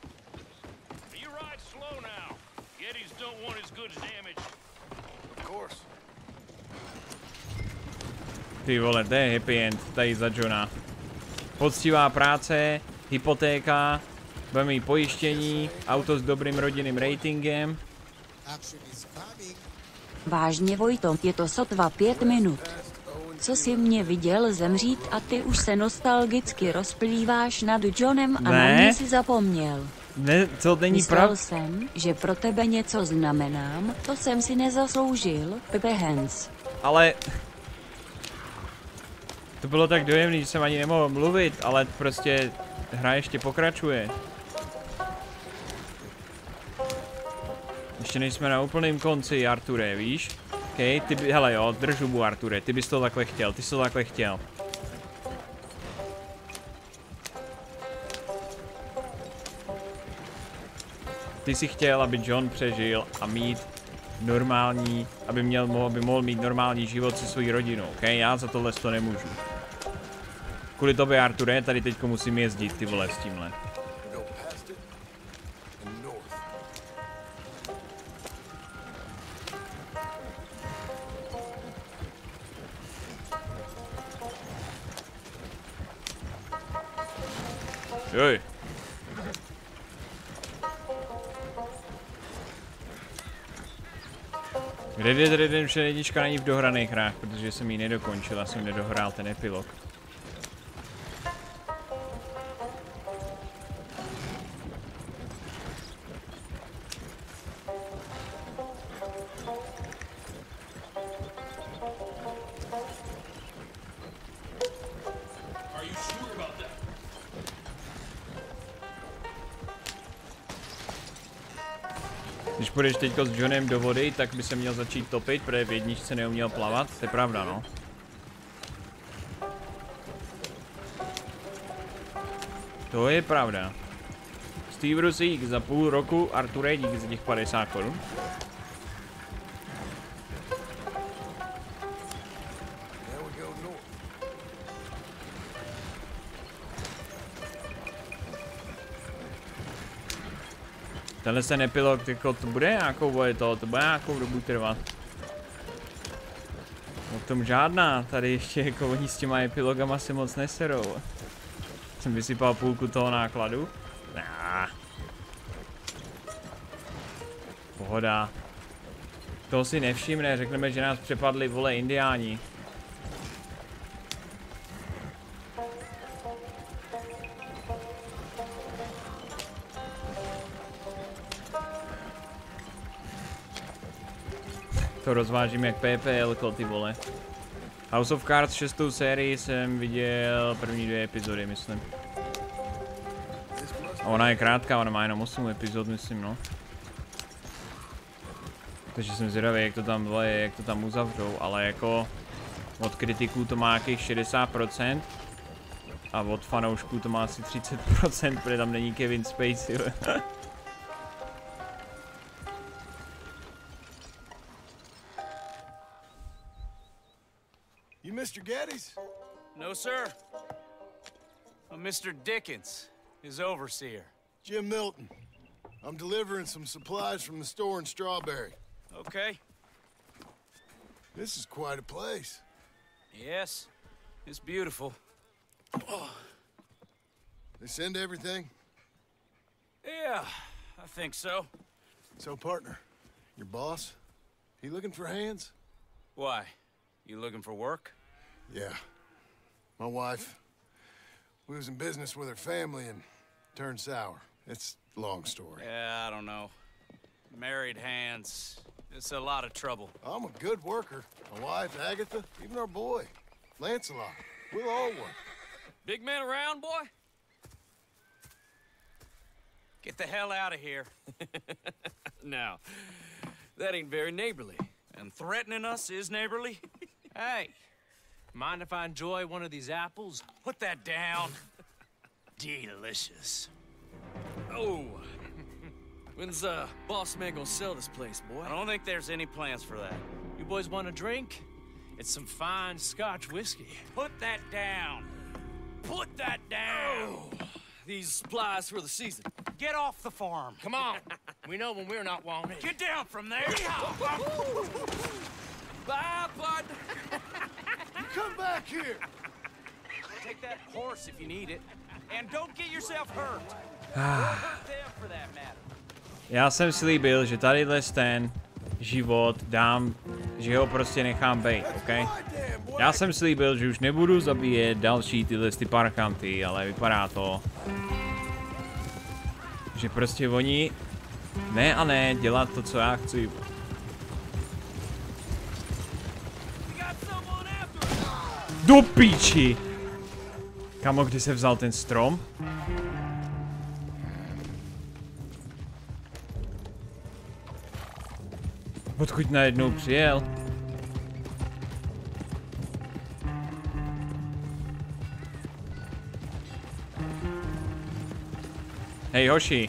Ty vole, to je happy end tady za Johna. Poctivá práce, hypotéka, budeme mít pojištění, auto s dobrým rodinným ratingem. Vážně, Vojto, je to sotva 5 minut. Co jsi mě viděl zemřít a ty už se nostalgicky rozplýváš nad Johnem a na mě si zapomněl. Ne, to není Myslel pravda. jsem, že pro tebe něco znamenám, to jsem si nezasloužil, Pepe Hans. Ale... To bylo tak dojemný, že jsem ani nemohl mluvit, ale prostě hra ještě pokračuje. Ještě nejsme na úplném konci, Arture, víš? Okej, ty by, hele jo, drž hubu, Arture, ty bys to takhle chtěl, ty jsi to takhle chtěl. Ty jsi chtěl, aby John přežil a mít normální, aby mohl mít normální život se svojí rodinou, ok? Já za tohle to nemůžu. Kvůli tobě, Arture, tady teďko musím jezdit, ty vole, s tímhle. Joj. Red Dead Redemption 1 není v dohraných hrách, protože jsem ji nedokončil, já jsem nedohrál ten epilog. Když půjdeš teďko s Johnem do vody, tak by se měl začít topit, protože v jedničce neuměl plavat, to je pravda, no. To je pravda. Steve Rusík za půl roku, Arture, díky za těch 50 korun. Tenhle ten epilog, jako to bude nějakou, to bude nějakou dobu trvat. O tom žádná, tady ještě jako oni s těma epilogama se moc neserou. Jsem vysypal půlku toho nákladu. Nah. Pohoda. Toho si nevšimne, řekneme, že nás přepadli, vole, indiáni. To rozvážím jak PPL, ty vole. House of Cards 6. sérii jsem viděl první 2 epizody, myslím. A ona je krátká, ona má jenom 8 epizod, myslím, no. Takže jsem zvědavý, jak to tam vole, jak to tam uzavřou, ale jako od kritiků to má nějakých 60% a od fanoušků to má asi 30%, protože tam není Kevin Spacey. You Mr. Geddes? No, sir. I'm Mr. Dickens, his overseer. Jim Milton. I'm delivering some supplies from the store in Strawberry. Okay. This is quite a place. Yes, it's beautiful. They send everything? Yeah, I think so. So, partner, your boss, he looking for hands? Why? You looking for work? Yeah. My wife, we was in business with her family and turned sour. It's a long story. Yeah, I don't know. Married hands, it's a lot of trouble. I'm a good worker. My wife, Agatha, even our boy, Lancelot. We'll all work. Big man around, boy? Get the hell out of here. Now, that ain't very neighborly. And threatening us is neighborly? Hey, mind if I enjoy one of these apples? Put that down. Delicious. Oh, When's boss man gonna sell this place, boy? I don't think there's any plans for that. You boys want a drink? It's some fine Scotch whiskey. Put that down. Put that down. Oh, these supplies for the season. Get off the farm. Come on. We know when we're not wanted. Get down from there. Bye, bud. You come back here. Take that horse if you need it. And don't get yourself hurt. Or hurt them for that matter. Já jsem slíbil, že tadyhle ten život dám, že ho prostě nechám bejt, ok? Já jsem slíbil, že už nebudu zabíjet další tyhle ty parchanty, ale vypadá to, Že prostě oni ne a ne dělat to, co já chci. Do píči! Kamo, kdy se vzal ten strom? Odkud najednou přijel? Hej, hoši.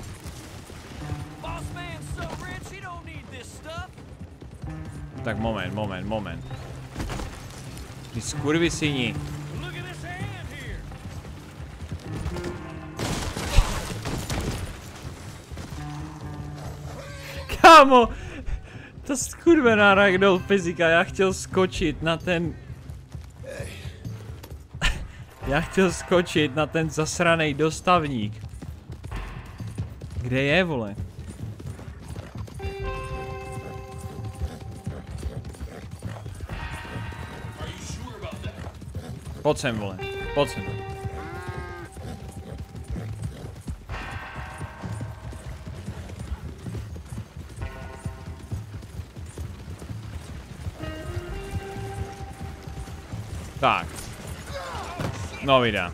Tak moment. Ty skurvisyni. Kámo! Ta skurvená ragdoll fyzika, já chtěl skočit na ten... Já chtěl skočit na ten zasranej dostavník. Kde je, vole? Pojď sem, vole. Pojď sem. Tak. No videa.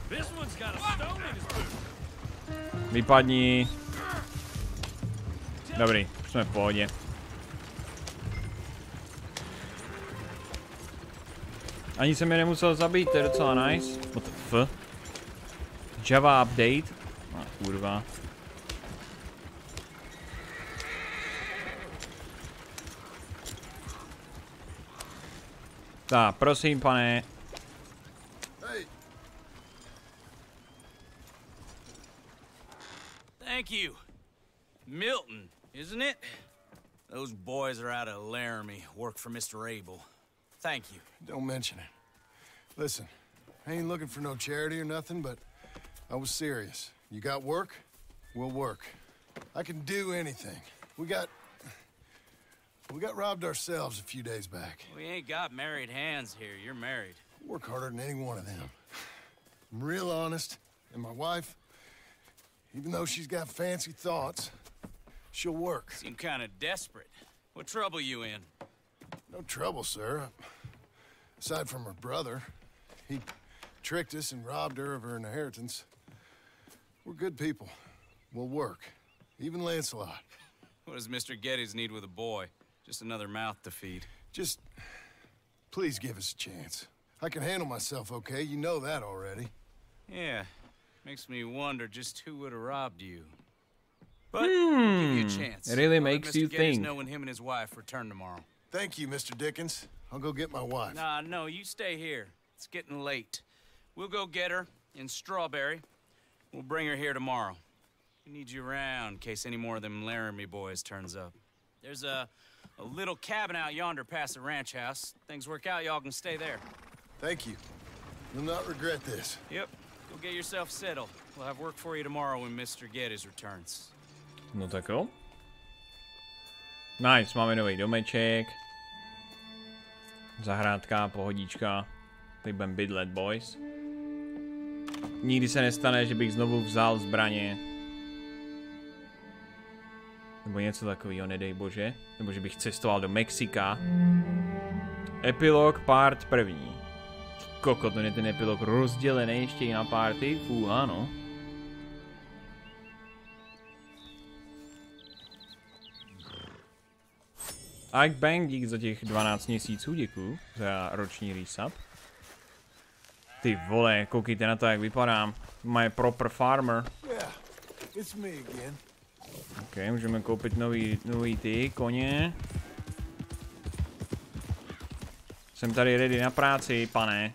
Vypadni. Dobrý, už jsme v pohodě. Ani jsem je nemusel zabít, to je docela nice. What the f? Java update? No, kurva. Tak, prosím, pane. Thank you. Milton, isn't it? Those boys are out of Laramie, work for Mr. Abel. Thank you. Don't mention it. Listen, I ain't looking for no charity or nothing, but I was serious. You got work? We'll work. I can do anything. We got robbed ourselves a few days back. We ain't got married hands here. You're married. I work harder than any one of them. I'm real honest, and my wife, even though she's got fancy thoughts, she'll work. Seem kind of desperate. What trouble you in? No trouble, sir. Aside from her brother. He tricked us and robbed her of her inheritance. We're good people. We'll work. Even Lancelot. What does Mr. Geddes need with a boy? Just another mouth to feed. Just... please give us a chance. I can handle myself okay, you know that already. Yeah. Makes me wonder just who would have robbed you. But I'll give you a chance. It really makes you think. Know when him and his wife return tomorrow. Thank you, Mr. Dickens. I'll go get my wife. Nah, no, you stay here. It's getting late. We'll go get her in Strawberry. We'll bring her here tomorrow. We need you around in case any more of them Laramie boys turns up. There's a little cabin out yonder past the ranch house. Things work out, y'all can stay there. Thank you. You'll not regret this. Yep. Go get yourself settled. We'll have work for you tomorrow when Mr. Geddes returns. No tak jo. Nice, máme nový domeček. Zahrádka, pohodička. Teď budeme bydlet, boys. Nikdy se nestane, že bych znovu vzal zbraně. Nebo něco takového, nedej bože. Nebo že bych cestoval do Mexika. Epilog part první. Koko, to je ten epilog rozdělený ještě i na party? Ano. Ike Bang, dík za těch 12 měsíců, děkuju za roční resub. Ty vole, koukejte na to, jak vypadám. My proper farmer. Ok, můžeme koupit nový ty koně. Jsem tady ready na práci, pane.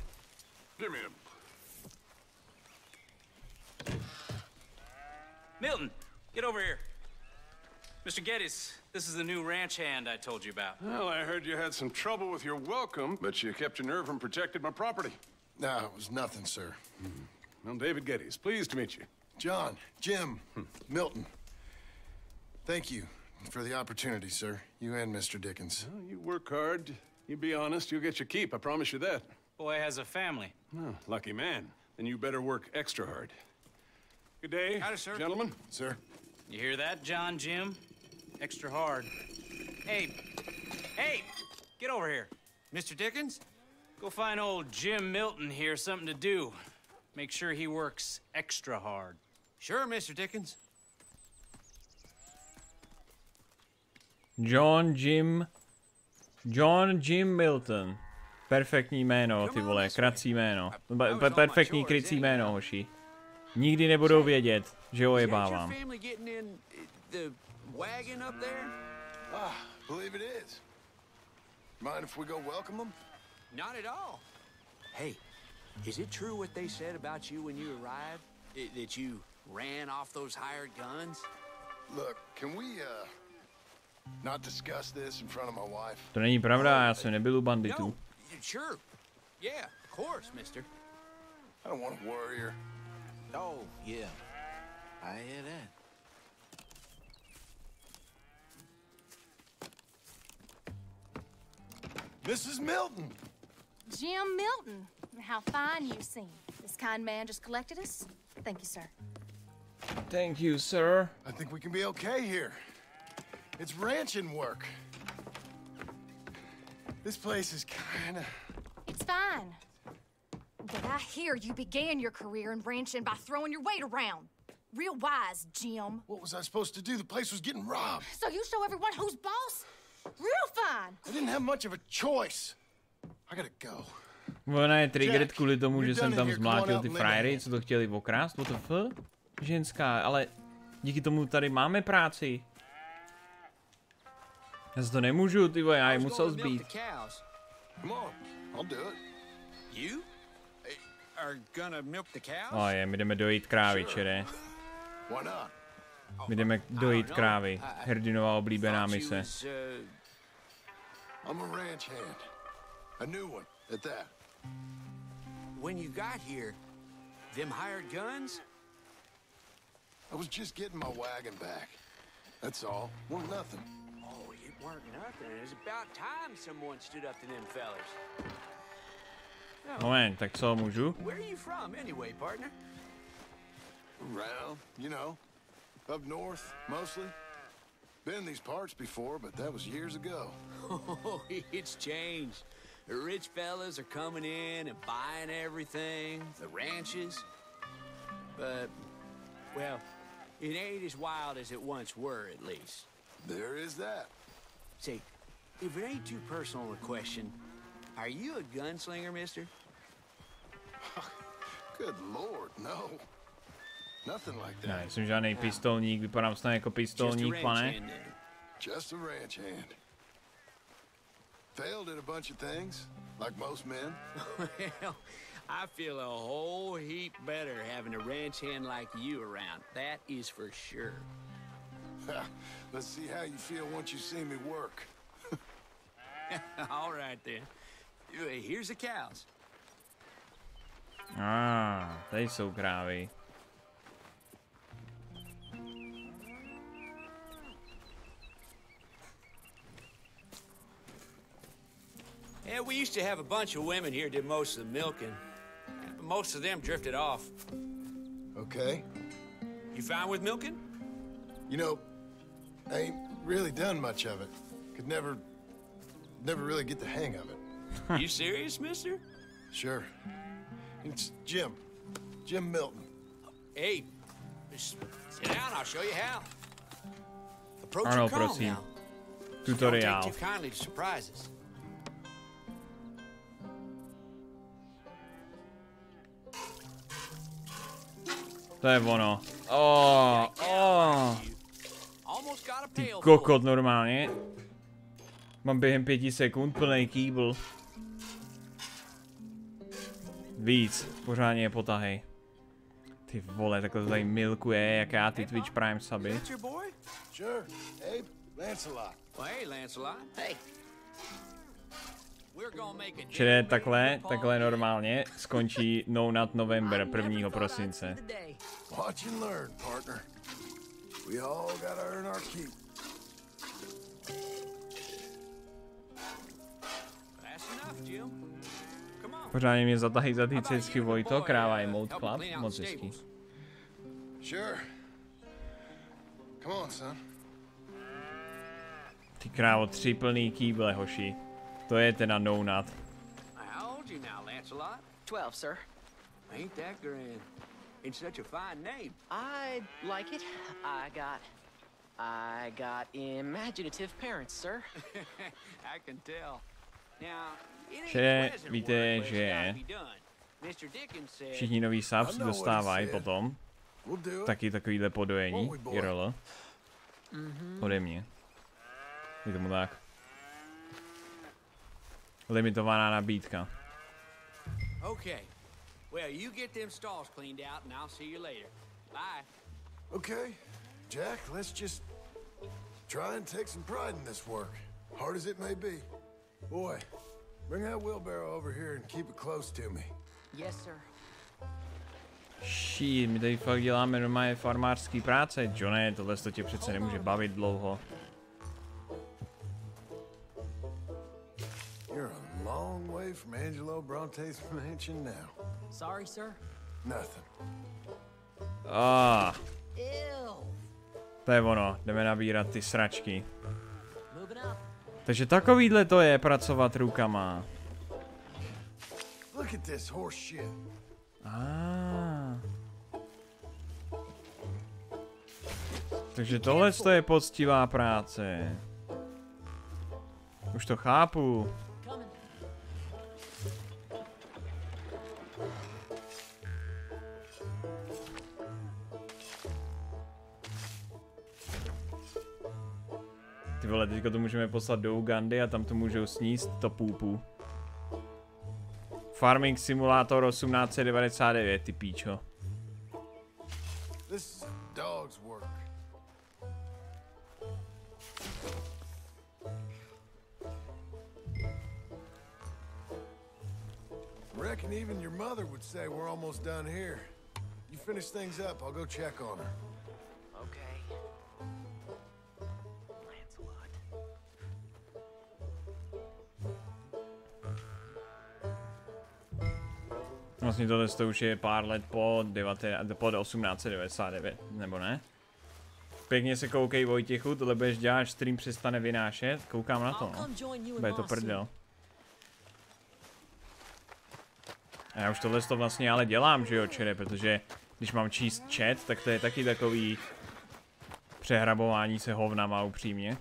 Milton, get over here. Mr. Geddes, this is the new ranch hand I told you about. Well, I heard you had some trouble with your welcome, but you kept your nerve and protected my property. No, it was nothing, sir. I'm David Geddes. Pleased to meet you. John, Jim, Milton. Thank you for the opportunity, sir. You and Mr. Dickens. Well, you work hard. You be honest, you'll get your keep. I promise you that. Boy has a family. Oh, lucky man. Then you better work extra hard. Good day, Howdy, sir. Gentlemen. Sir. You hear that, John Jim? Extra hard. Hey, get over here. Mr. Dickens, go find old Jim Milton here something to do. Make sure he works extra hard. Sure, Mr. Dickens. John Jim Milton. Perfektní jméno, ty vole, kratcí jméno. Perfektní krycí jméno, hoši. Nikdy nebudou vědět, že ho jebávám. Believe it is. Mind if we go welcome them? Not at all. Hey, is it true what they said about you when you arrived? That you ran off those hired guns? Look, can we, not discuss this in front of my wife? To není pravda, já jsem nebyl u banditů. No, sure. Yeah, of course, mister. I don't want to worry her. Oh, yeah. I hear that. Mrs. Milton! Jim Milton. How fine you seem. This kind man just collected us. Thank you, sir. Thank you, sir. I think we can be okay here. It's ranching work. This place is kinda... It's fine. But I hear you began your career in ranching by throwing your weight around. Real wise, Jim. What was I supposed to do? The place was getting robbed. So you show everyone who's boss? Real fine. I didn't have much of a choice. I gotta go. Ona je triggered kvůli tomu, že jsem tam zmlátil ty frajery, co to chtěli okrást, what the fuck? Ženská, ale díky tomu tady máme práci. Já si to nemůžu, ty vole, já je musel zbít. Oh je, my jdeme dojít krávy, čere. My jdeme dojít krávy. Hrdinová oblíbená mise. I'm a ranch hand. A new one, at that. When you got here, them hired guns? I was just getting my wagon back. That's all. Weren't nothing. Oh, it weren't nothing. It was about time someone stood up to them fellas. Moment, tak co můžu? Where are you from anyway, partner? Around, you know. Up north, mostly. Been in these parts before, but that was years ago. Oh, it's changed. The rich fellas are coming in and buying everything, the ranches. But, well, it ain't as wild as it once were, at least. There is that. Say, if it ain't too personal a question, are you a gunslinger, mister? Good lord, no. Nothing like that. Ne, jsem žádnej pistolník, vypadám snad jako pistolník, pane. Just a ranch hand. Failed at a bunch of things, like most men. Well, I feel a whole heap better having a ranch hand like you around. That is for sure. Let's see how you feel once you see me work. All right, then. Here's the cows. Tady jsou krávy. Yeah, we used to have a bunch of women here did most of the milking. Most of them drifted off. Okay. You fine with milking? You know, I ain't really done much of it. Could never really get the hang of it. You serious, mister? Sure. It's Jim. Jim Milton. Hey, just sit down, I'll show you how. Approach your calm now. Tutorial. Don't take too kindly to surprises. To je ono. Ty kokot normálně. Mám během 5 sekund plný kýbl. Víc, pořádně je potahej. Ty vole, takhle to tady milkuje, jak já ty Twitch Prime suby. Sure, Abe, Lancelot. Hey, Lancelot. Hey. Čili takhle normálně skončí No Nut November 1. prosince. Watch and learn, partner. We all gotta earn our keep. Pořádně mě zatahy za ty cecky, Vojto, kráva je Mode Club, moc hezký. Sure. Come on, son. Ty krávo, 3 plný kýble, hoši. To je teda no-nut. How old you now, Lancelot? 12, sir. Ain't that grand? It's such a fine name. I like it. I got imaginative parents, sir. I can tell. Now, Že víte, že všichni nový subs dostávají potom taky takovýhle podojení, IRL, ode mě. Je tomu tak. Limitovaná nabídka. Okay. Well, you get them stalls cleaned out and I'll see you later. Bye. Okay, Jack, let's just try and take some pride in this work, hard as it may be. Boy, bring that wheelbarrow over here and keep it close to me. Yes, sir. Shit, my tady fakt děláme normálně farmářský práce, Johne, tohle to tě přece nemůže bavit dlouho. You're a long way from Angelo Bronte's mansion now. Sorry, sir. Nothing. To je ono, jdeme nabírat ty sračky. Takže takovýhle to je pracovat rukama. Look at this horse shit. Takže tohle je poctivá práce. Už to chápu. Ty vole, teďka to můžeme poslat do Ugandy a tam to můžou sníst to půpu. Farming Simulator 1899, ty píčo. This is a dog's work. Reckon even your mother would say we're almost done here. You finish things up, I'll go check on her. Okay. Vlastně tohle už je pár let po 1899, nebo ne? Pěkně se koukej, Vojtěchu, tohle budeš dělat, až stream přestane vynášet. Koukám na to, no. Bude to prdel. A já už tohle vlastně ale dělám, že jo, čere, protože když mám číst chat, tak to je taky takový přehrabování se hovnama, upřímně.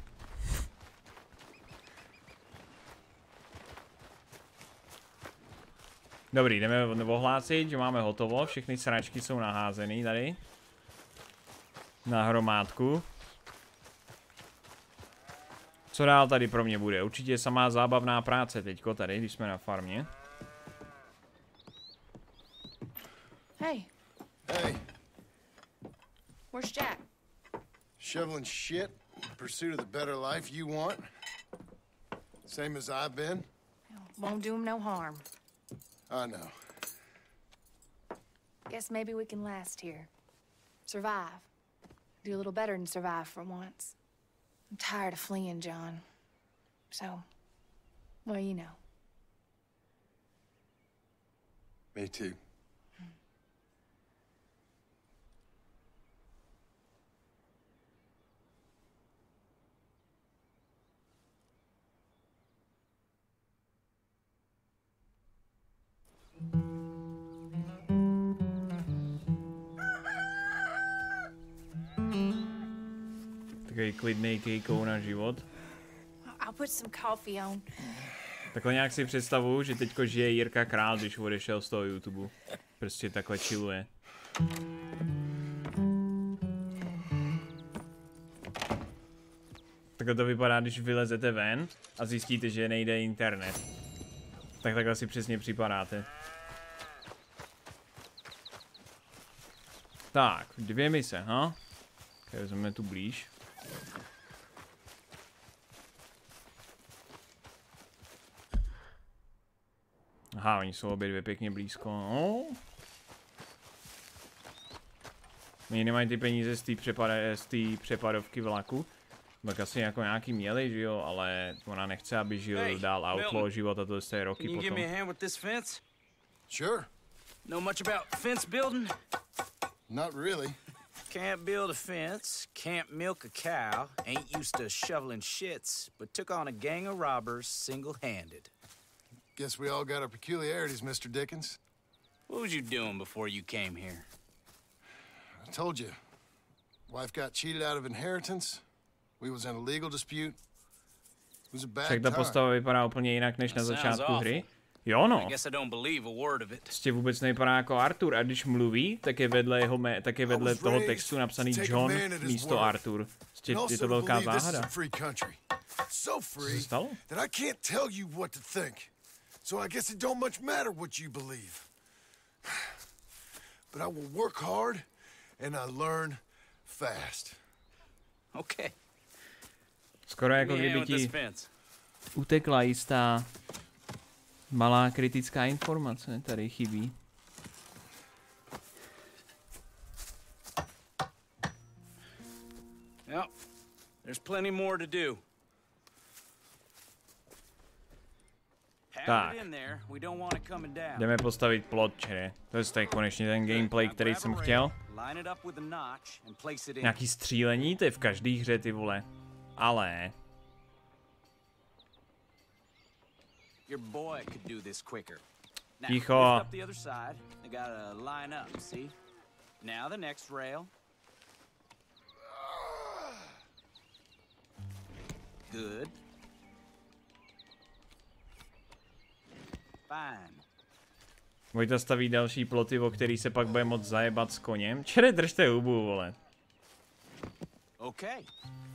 Dobrý, jdeme ohlásit, že máme hotovo, všechny sračky jsou naházený tady. Na hromádku. Co dál tady pro mě bude? Určitě samá zábavná práce teďko tady, když jsme na farmě. Hey. Hey. Where's Jack? Shoveling shit in pursuit of the better life you want. Same as I've been. Won't do him no harm. I know. Guess maybe we can last here. Survive. Do a little better than survive for once. I'm tired of fleeing, John. So, well, you know. Me too. Takový klidnej kejkou na život. I'll put some coffee on. Takhle nějak si představuju, že teďko žije Jirka Král, když odešel z toho YouTube. Prostě takhle chilluje. Takhle to vypadá, když vylezete ven a zjistíte, že nejde internet. Tak takhle si přesně připadáte. Tak, 2 mise, ha? Okay, vezmeme tu blíž. Aha, oni jsou obě dvě pěkně blízko, no. Oni nemají ty peníze z té přepadovky vlaku. Tak asi jako nějaký měli, že jo, ale ona nechce, aby žil dál outlaw život a to je roky potom. Can you give me a hand with this fence? Sure. Know much about fence building? Not really. Can't build a fence, can't milk a cow, ain't used to shoveling shits, but took on a gang of robbers single-handed. Guess we all got our peculiarities, Mr. Dickens. What was you doing before you came here? I told you. Wife got cheated out of inheritance. We was in a legal dispute. It was a bad Tak ta postava vypadá úplně jinak než na začátku hry. Jo no. Prostě vůbec nevypadá jako Arthur a když mluví, tak je vedle jeho tak je vedle toho textu napsaný John místo Arthur. Prostě je to velká záhada. So free that I can't tell you what to think. So I guess it don't much matter what you believe. But I will work hard and I learn fast. Okay. Skoro jako kdyby ti utekla jistá malá kritická informace, tady chybí. Yep. There's plenty more to do. Tak. Jdeme postavit plot, čere. To je konečně ten gameplay, který jsem chtěl. Nějaký střílení, to je v každé hře, ty vole. Ale... Ticho. Good. Fine. Vojta staví další ploty, o který se pak bude moc zajebat s koněm. Čere, držte hubu, vole. Okay.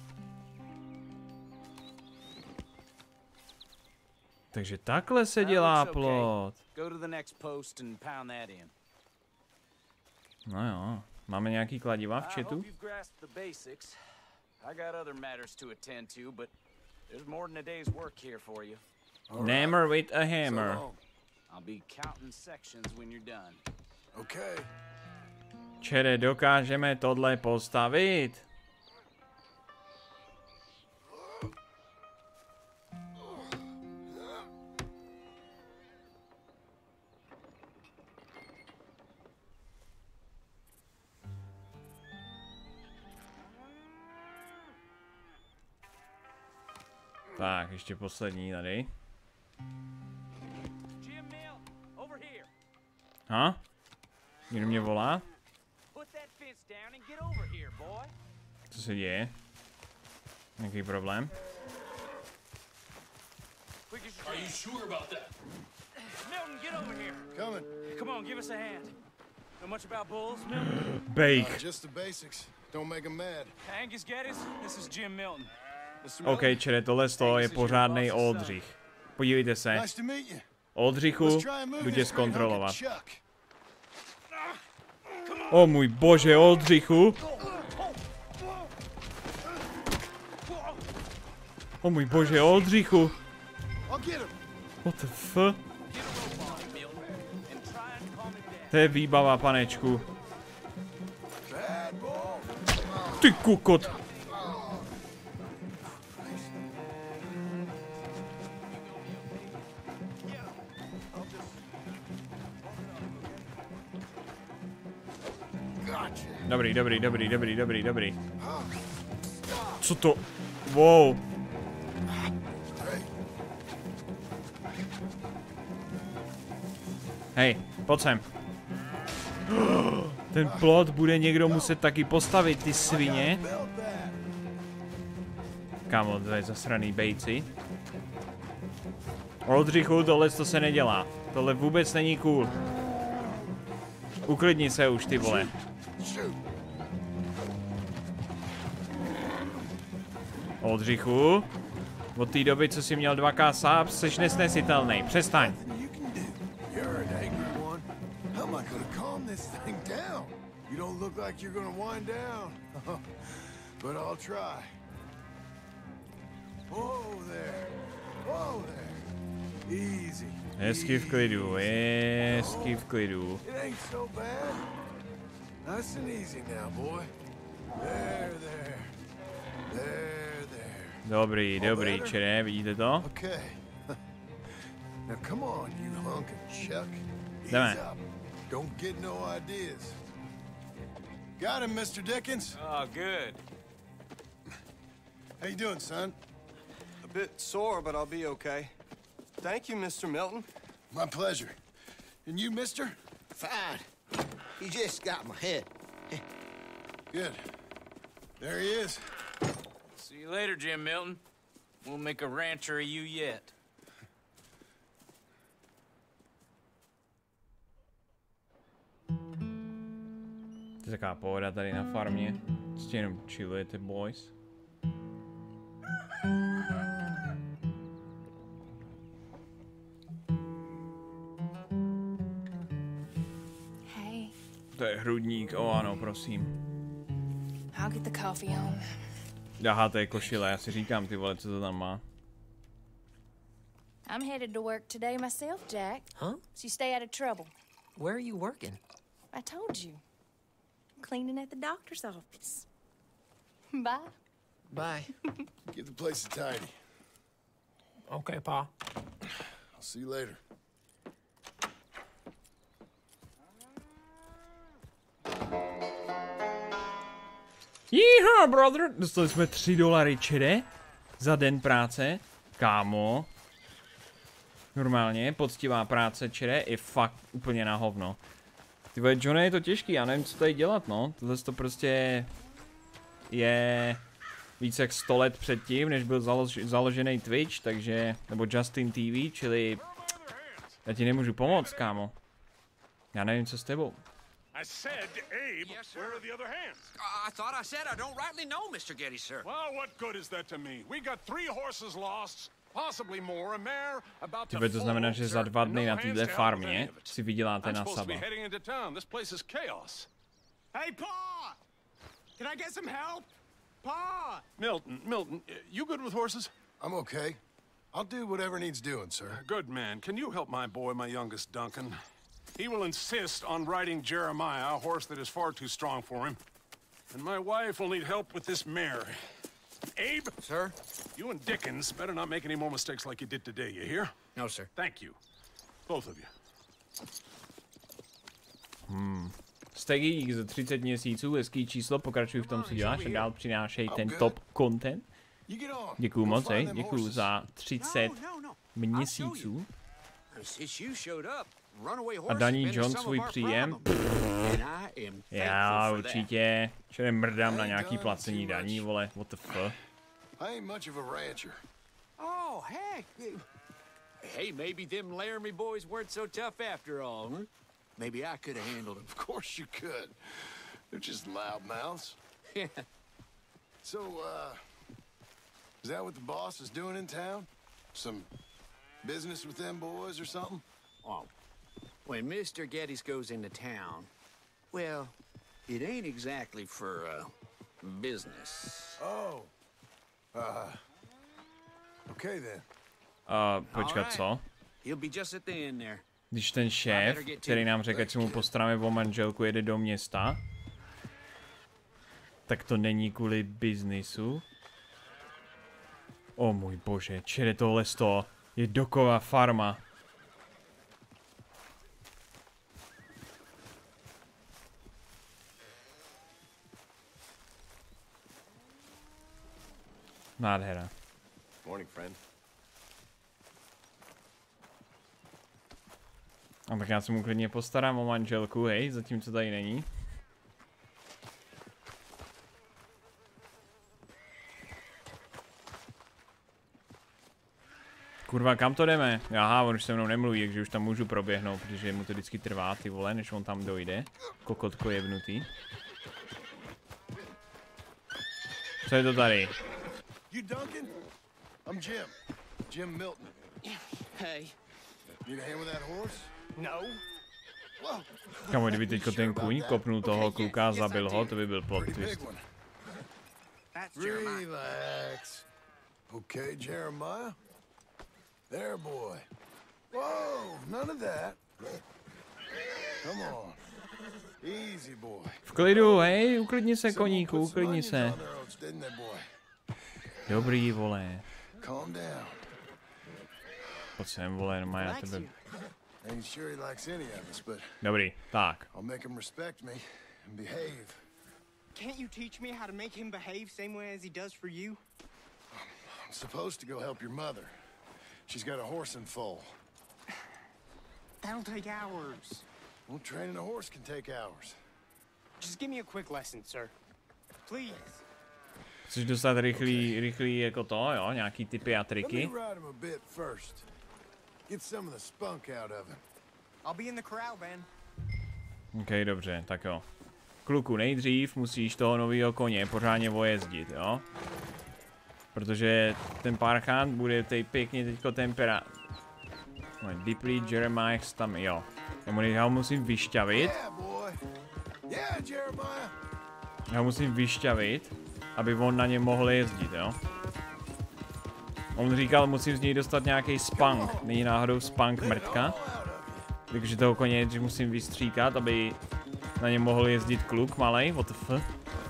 Takže takhle se dělá plot. No jo, máme nějaký kladiva v chatu? Hammer with a hammer. Čere, dokážeme tohle postavit? Tak, ještě poslední tady. Ha? Někdo mě volá? Co se děje? Nějaký problém? Are you sure about that? Milton, get over here. Coming. Come on, give us a hand. Know much about bulls, Milton? Bake. Just the basics. Don't make them mad. Angus Geddes, this is Jim Milton. OK, čere, tohle je pořádnej Oldřich. Podívejte se. Oldřichu, jdu tě zkontrolovat. O můj bože, Oldřichu! O můj bože, Oldřichu! What the f? To je výbava, panečku. Ty kukot! Dobrý. Co to? Wow. Hej, pojď sem. Ten plot bude někdo muset taky postavit, ty svině. Kámo, to je zasraný bejci. Oldřichu, tohle to se nedělá. Tohle vůbec není cool. Uklidni se už, ty vole. Oldřichu, od té doby, co jsi měl 2K sáp, jsi nesnesitelný. Přestaň. Hezky v klidu, hezky v klidu. Dobrý, čere, vidíte to? Jdeme. Got him, Mr. Dickens. Oh, good. How you doing, son? A bit sore, but I'll be okay. Thank you, Mr. Milton. My pleasure. And you, mister? Fine. He just got my head. Good. There he is. See you later, Jim Milton. We'll make a rancher of you yet. To je taková pohoda tady na farmě. Prostě jenom chillujete, boys. Hey. To je hrudník, ano, prosím. I'll get the coffee on. Aha, to je košile, já si říkám, ty vole, co to tam má. I'm headed to work today myself, Jack. Huh? So you stay out of trouble. Where are you working? I told you. Cleaning at the doctor's office. Bye. Bye. Give the place a tidy. Okay, Pa. I'll see you later. Jíha, brother! Dostali jsme $3 čede za den práce. Kámo. Normálně, poctivá práce čede je fakt úplně na hovno. Ty vole, Johnny, je to těžký, já nevím, co tady dělat, no. Tohle to prostě je více jak 100 let předtím, než byl založený Twitch, takže, nebo Justin TV, čili já ti nemůžu pomoct, kámo. Já nevím, co s tebou. I said to Abe, where are the other hands? I thought I said I don't rightly know, Mr. Getty, sir. Well, what good is that to me? We got 3 horses lost, possibly more, a mare about to To znamená, že za 2 dny na této farmě si vyděláte na saba. Hey, Pa! Can I get some help? Pa! Milton, you good with horses? I'm okay. I'll do whatever needs doing, sir. Good man. Can you help my boy, my youngest Duncan? He will insist on riding Jeremiah, a horse that is far too strong for him. And my wife will need help with this mare. Abe? Sir? You and Dickens better not make any more mistakes like you did today, you hear? No, sir. Thank you. Both of you. Steggy za 30 měsíců, hezký číslo, pokračuj v tom, co děláš a dál přinášej ten top content. Děkuju moc, děkuju za 30 měsíců. A Danny John svůj příjem. Já určitě čili mrdám na nějaký placení daní, vole, what the fuck. I ain't much of a rancher. Oh, heck. Hey, maybe them Laramie boys weren't so tough after all, huh? Maybe I could have handled them. Of course you could. They're just loudmouths. Yeah. So, is that what the boss is doing in town? Some business with them boys or something? Oh, when Mr. Geddes goes into town, well, it ain't exactly for, business. Oh. Okay then. Počkat, co? He'll be just at the end there. Když ten šéf, který nám řekl, že mu postaráme o manželku, jede do města, tak to není kvůli biznisu. O můj bože, čere tohle sto je doková farma. Nádhera. Morning, friend. A tak já se mu klidně postarám o manželku, hej, zatímco tady není. Kurva, kam to jdeme? Aha, on už se mnou nemluví, takže už tam můžu proběhnout, protože mu to vždycky trvá, ty vole, než on tam dojde. Kokotko jebnutý. Co je to tady? You Duncan? I'm Jim. Jim Milton. Hey. Need a hand with that horse? No. Kamu, kdyby teďko ten kůň kopnul toho kluka a zabil ho, to by byl plot twist. Relax. Okay, Jeremiah? There, boy. Whoa, none of that. Come on. Easy, boy. V klidu, hej, uklidni se, koníku, uklidni se. Dobrý, vole. Calm down. Pojď sem, vole, no má na tebe. Ain't sure he likes any of us, but Dobrý, tak. I'll make him respect me and behave. Can't you teach me how to make him behave same way as he does for you? I'm supposed to go help your mother. She's got a horse and foal. That'll take hours. Well, training a horse can take hours. Just give me a quick lesson, sir. Please. Chceš dostat rychlý jako to, jo? Nějaký tipy a triky? Let me ride him a bit first. Get some of the spunk out of him. I'll be in the corral, Ben. OK, dobře, tak jo. Kluku, nejdřív musíš toho nového koně pořádně vojezdit, jo? Protože ten parchant bude pěkně teďko tempera... Deeply Jeremiah tam, jo. Já ho musím vyšťavit. Já ho musím vyšťavit, aby on na ně mohl jezdit, jo. On říkal, musím z něj dostat nějaký spunk. Není náhodou spunk mrtka. Takže toho koně musím vystříkat, aby na něm mohl jezdit kluk malej, what the fuck.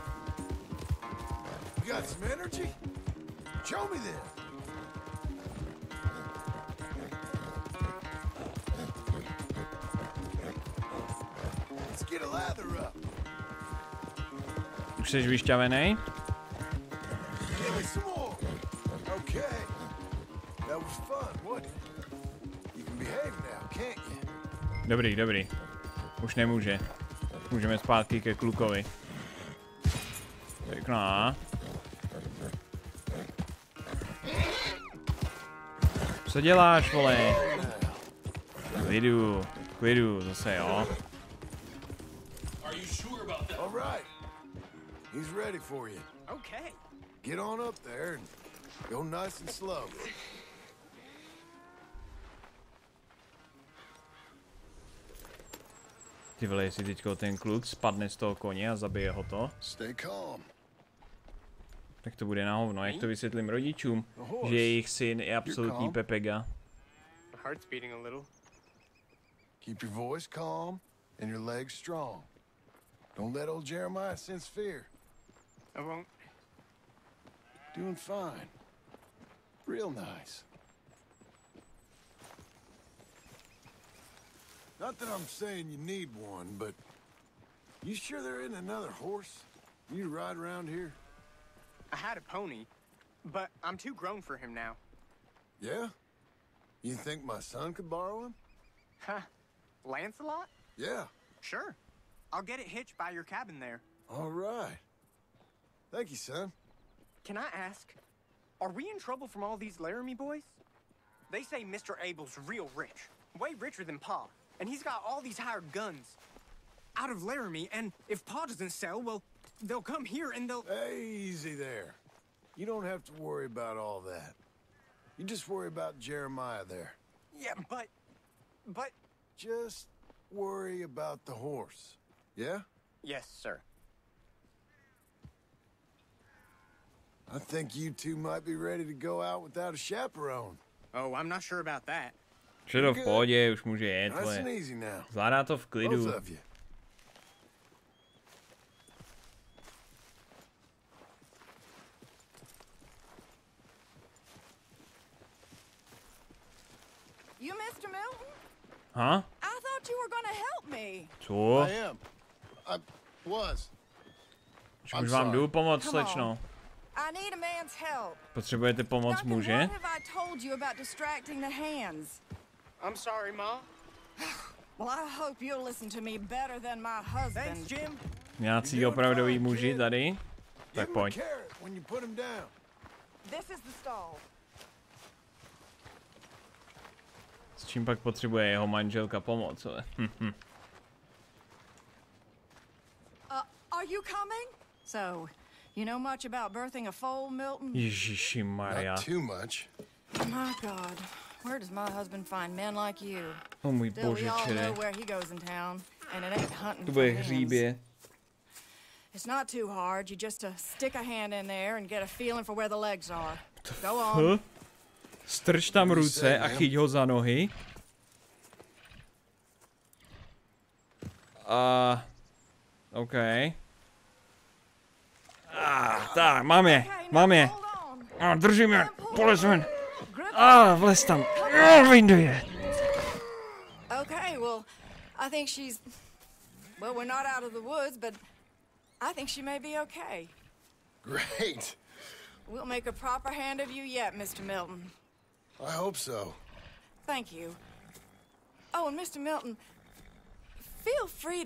Už jsi vyšťavený? Dobrý, dobrý. Už nemůže. Můžeme zpátky ke klukovi. Pěkná. Co děláš, vole? Klidu, zase jo. He's ready for you. Okay. Get on up there and go nice and slow. Ty vole, jestli teďko ten kluk spadne z toho koně a zabije ho to. Stay calm. Tak to bude na hovno, jak to vysvětlím rodičům, že jejich syn je absolutní pepega. My heart's beating a little. Keep your voice calm and your legs strong. Don't let old Jeremiah sense fear. I won't. Doing fine. Real nice. Not that I'm saying you need one, but you sure there isn't another horse you ride around here? I had a pony, but I'm too grown for him now. Yeah? You think my son could borrow him? Huh. Lancelot? Yeah. Sure. I'll get it hitched by your cabin there. All right. Thank you, son. Can I ask, are we in trouble from all these Laramie boys? They say Mr. Abel's real rich, way richer than Pa, and he's got all these hired guns out of Laramie, and if Pa doesn't sell, well, they'll come here and they'll... Easy there. You don't have to worry about all that. You just worry about Jeremiah there. Yeah, but... Just worry about the horse, yeah? Yes, sir. I think you two might be ready to go out without a chaperone. Oh, I'm not sure about that. Všechno v pohodě, už může jet, Nice vole. and easy now. Zvládá to v klidu. Both of you. You Mr. Milton? Huh? I thought you were gonna help me. Co? I am. I was. Už vám jdu pomoct, slečno. I need a man's help. Potřebujete pomoc muže? What have I told you about distracting the hands? I'm sorry, Ma. Well, I hope you'll listen to me better than my husband. Thanks, Jim. Nějací opravdoví muži tady? Tak pojď. This is the stall. S čím pak potřebuje jeho manželka pomoc? Are you coming? So, you know much about birthing a foal, Milton? Ježišimarja. Not too much. My God, where does my husband find men like you? Oh můj Still, we bože, all čere. know where he goes in town, and it ain't hunting To for bude hens. hříbě. It's not too hard. You just stick a hand in there and get a feeling for where the legs are. Go on. Strč tam ruce a chyť ho za nohy. OK. Tak, mám je. Držím je, polez ven. Vlez tam. Vynde. Okay, well, I think she's... Well, we're not out of the woods, but I think she may be okay. Great. We'll make a proper hand of you yet, Mr. Milton. I hope so. Thank you. Oh, and Mr. Milton, feel free